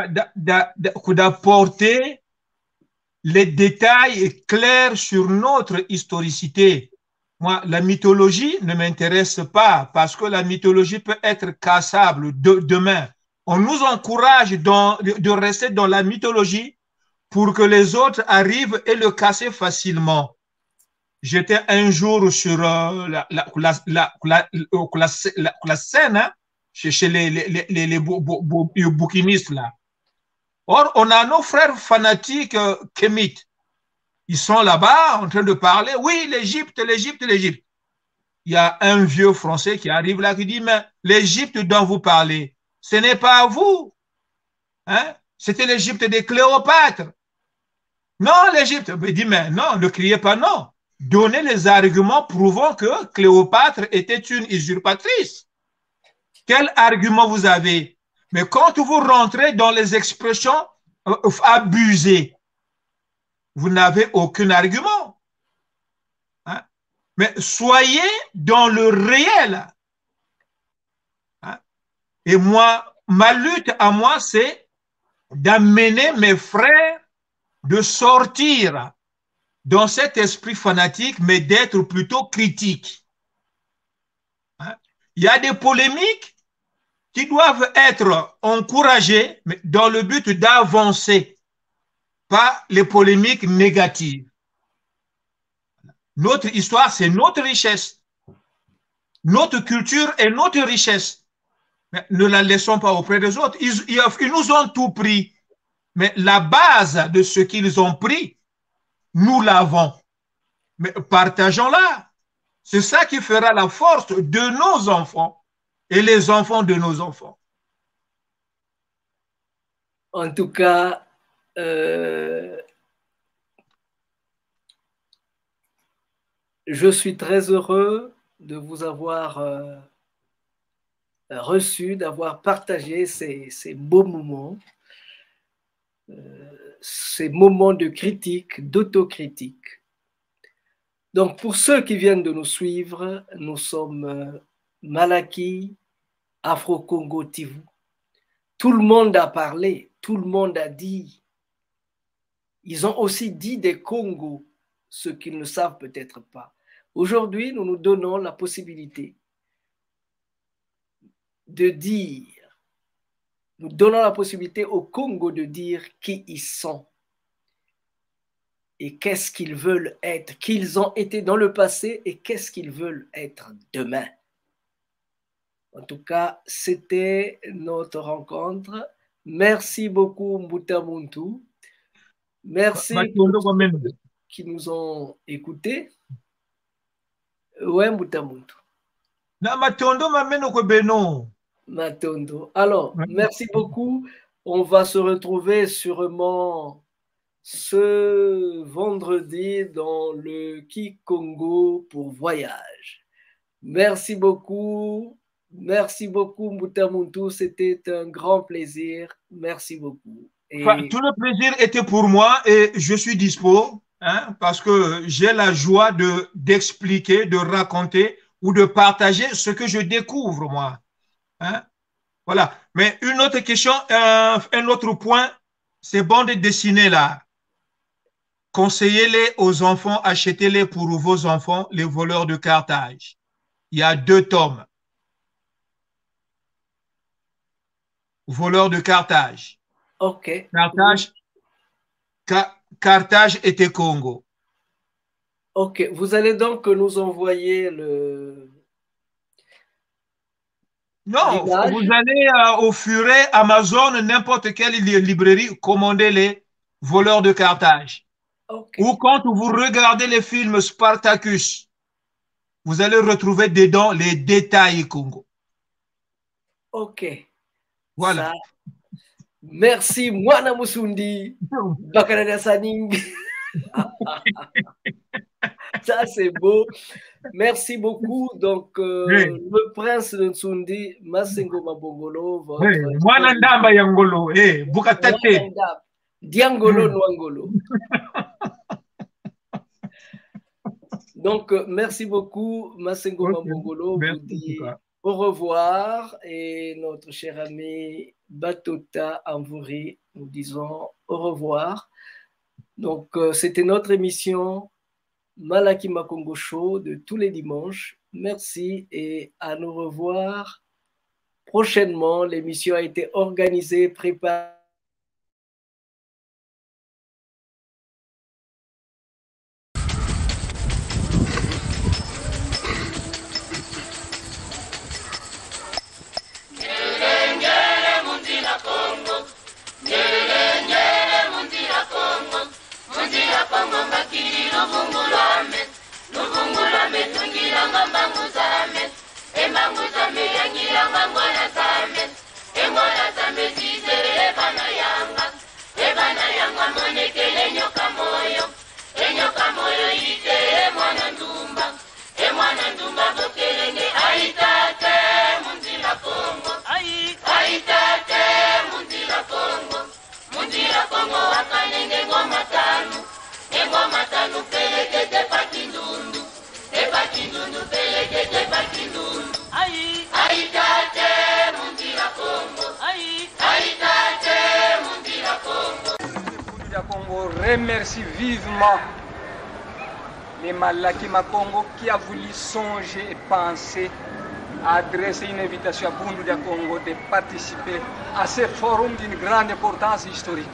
d'apporter les détails clairs sur notre historicité. Moi, la mythologie ne m'intéresse pas parce que la mythologie peut être cassable de, demain. On nous encourage dans, de rester dans la mythologie pour que les autres arrivent et le casser facilement. J'étais un jour sur euh, la, la, la, la, la, la, la, la scène, hein, chez, chez les, les, les, les, les bou, bou, bou, bouquinistes là. Or, on a nos frères fanatiques euh, kémites. Ils sont là-bas en train de parler. Oui, l'Égypte, l'Égypte, l'Égypte. Il y a un vieux Français qui arrive là qui dit, mais l'Égypte dont vous parlez, ce n'est pas vous. Hein? C'était l'Égypte de Cléopâtre. Non, l'Égypte. Il dit, mais non, ne criez pas non. Donnez les arguments prouvant que Cléopâtre était une usurpatrice. Quel argument vous avez? Mais quand vous rentrez dans les expressions euh, abusées, vous n'avez aucun argument. Hein? Mais soyez dans le réel. Hein? Et moi, ma lutte à moi, c'est d'amener mes frères de sortir dans cet esprit fanatique, mais d'être plutôt critique. Hein? Il y a des polémiques qui doivent être encouragées, mais dans le but d'avancer, pas les polémiques négatives. Notre histoire, c'est notre richesse. Notre culture est notre richesse. Mais ne la laissons pas auprès des autres. Ils, ils, ils nous ont tout pris. Mais la base de ce qu'ils ont pris, nous l'avons. Mais partageons-la. C'est ça qui fera la force de nos enfants et les enfants de nos enfants. En tout cas, euh, je suis très heureux de vous avoir euh, reçu, d'avoir partagé ces, ces beaux moments, euh, ces moments de critique, d'autocritique. Donc, pour ceux qui viennent de nous suivre, nous sommes euh, Malaki, Afro-Congo Tivou. Tout le monde a parlé, tout le monde a dit. Ils ont aussi dit des Congos, ce qu'ils ne savent peut-être pas. Aujourd'hui, nous nous donnons la possibilité de dire, nous donnons la possibilité au Congo de dire qui ils sont et qu'est-ce qu'ils veulent être, qu'ils ont été dans le passé et qu'est-ce qu'ils veulent être demain. En tout cas, c'était notre rencontre. Merci beaucoup, Mbuta Muntu. Merci pour ceux qui nous ont écoutés. Ouais, Mbuta Muntu. Matondo mameno ko beno. Matondo. Alors, merci beaucoup. On va se retrouver sûrement ce vendredi dans le Kikongo pour voyage. Merci beaucoup. Merci beaucoup, Mbutamuntu. C'était un grand plaisir. Merci beaucoup. Et... Enfin, tout le plaisir était pour moi et je suis dispo hein, parce que j'ai la joie de, d'expliquer, de raconter ou de partager ce que je découvre, moi. Hein? Voilà. Mais une autre question, euh, un autre point, ces bandes dessinées là, conseillez-les aux enfants, achetez-les pour vos enfants, les voleurs de Carthage. Il y a deux tomes. Voleurs de Carthage. Ok. Carthage, Ca Carthage était Congo. Ok. Vous allez donc nous envoyer le... Non, vous allez euh, au Furet, Amazon, n'importe quelle librairie, commandez les voleurs de Carthage. Okay. Ou quand vous regardez les films Spartacus, vous allez retrouver dedans les détails Congo. Ok. Voilà. Ça, merci, Mwana Musundi. Bakarada Saning. Ça, c'est beau. Merci beaucoup. Donc, euh, oui. Le prince de Nsundi, Masengo Mabongolo. Oui. Mwana Ndamba Yangolo. Eh, Bukatate. Diangolo Nwangolo. Donc, euh, merci beaucoup, Masengo okay. Mabongolo. Vous dit au revoir. Et notre cher ami Batota Amvouri, nous disons au revoir. Donc, euh, c'était notre émission Malaki Makongo Show de tous les dimanches. Merci et à nous revoir prochainement. L'émission a été organisée, préparée. Remercie vivement les Malaki Makongo qui a voulu songer et penser à adresser une invitation à Bundu de Congo de participer à ce forum d'une grande importance historique.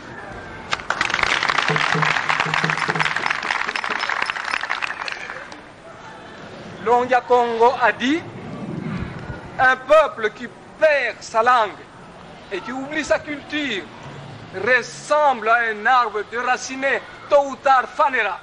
Longia Congo a dit un peuple qui perd sa langue et qui oublie sa culture ressemble à un arbre déraciné, tôt ou tard fanera.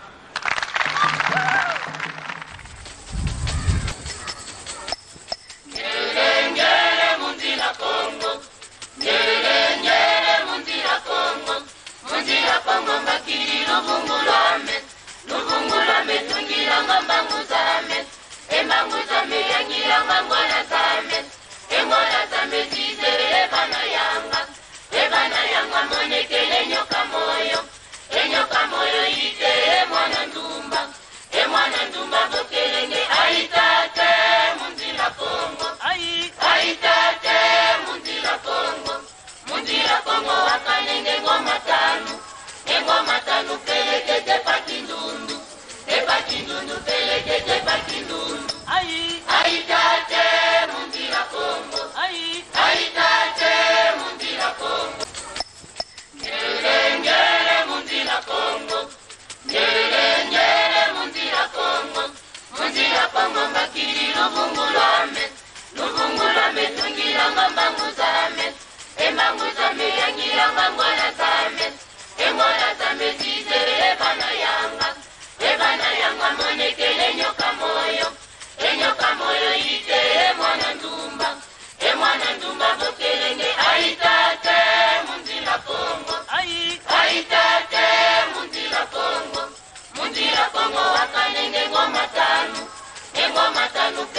Aitate, Kanu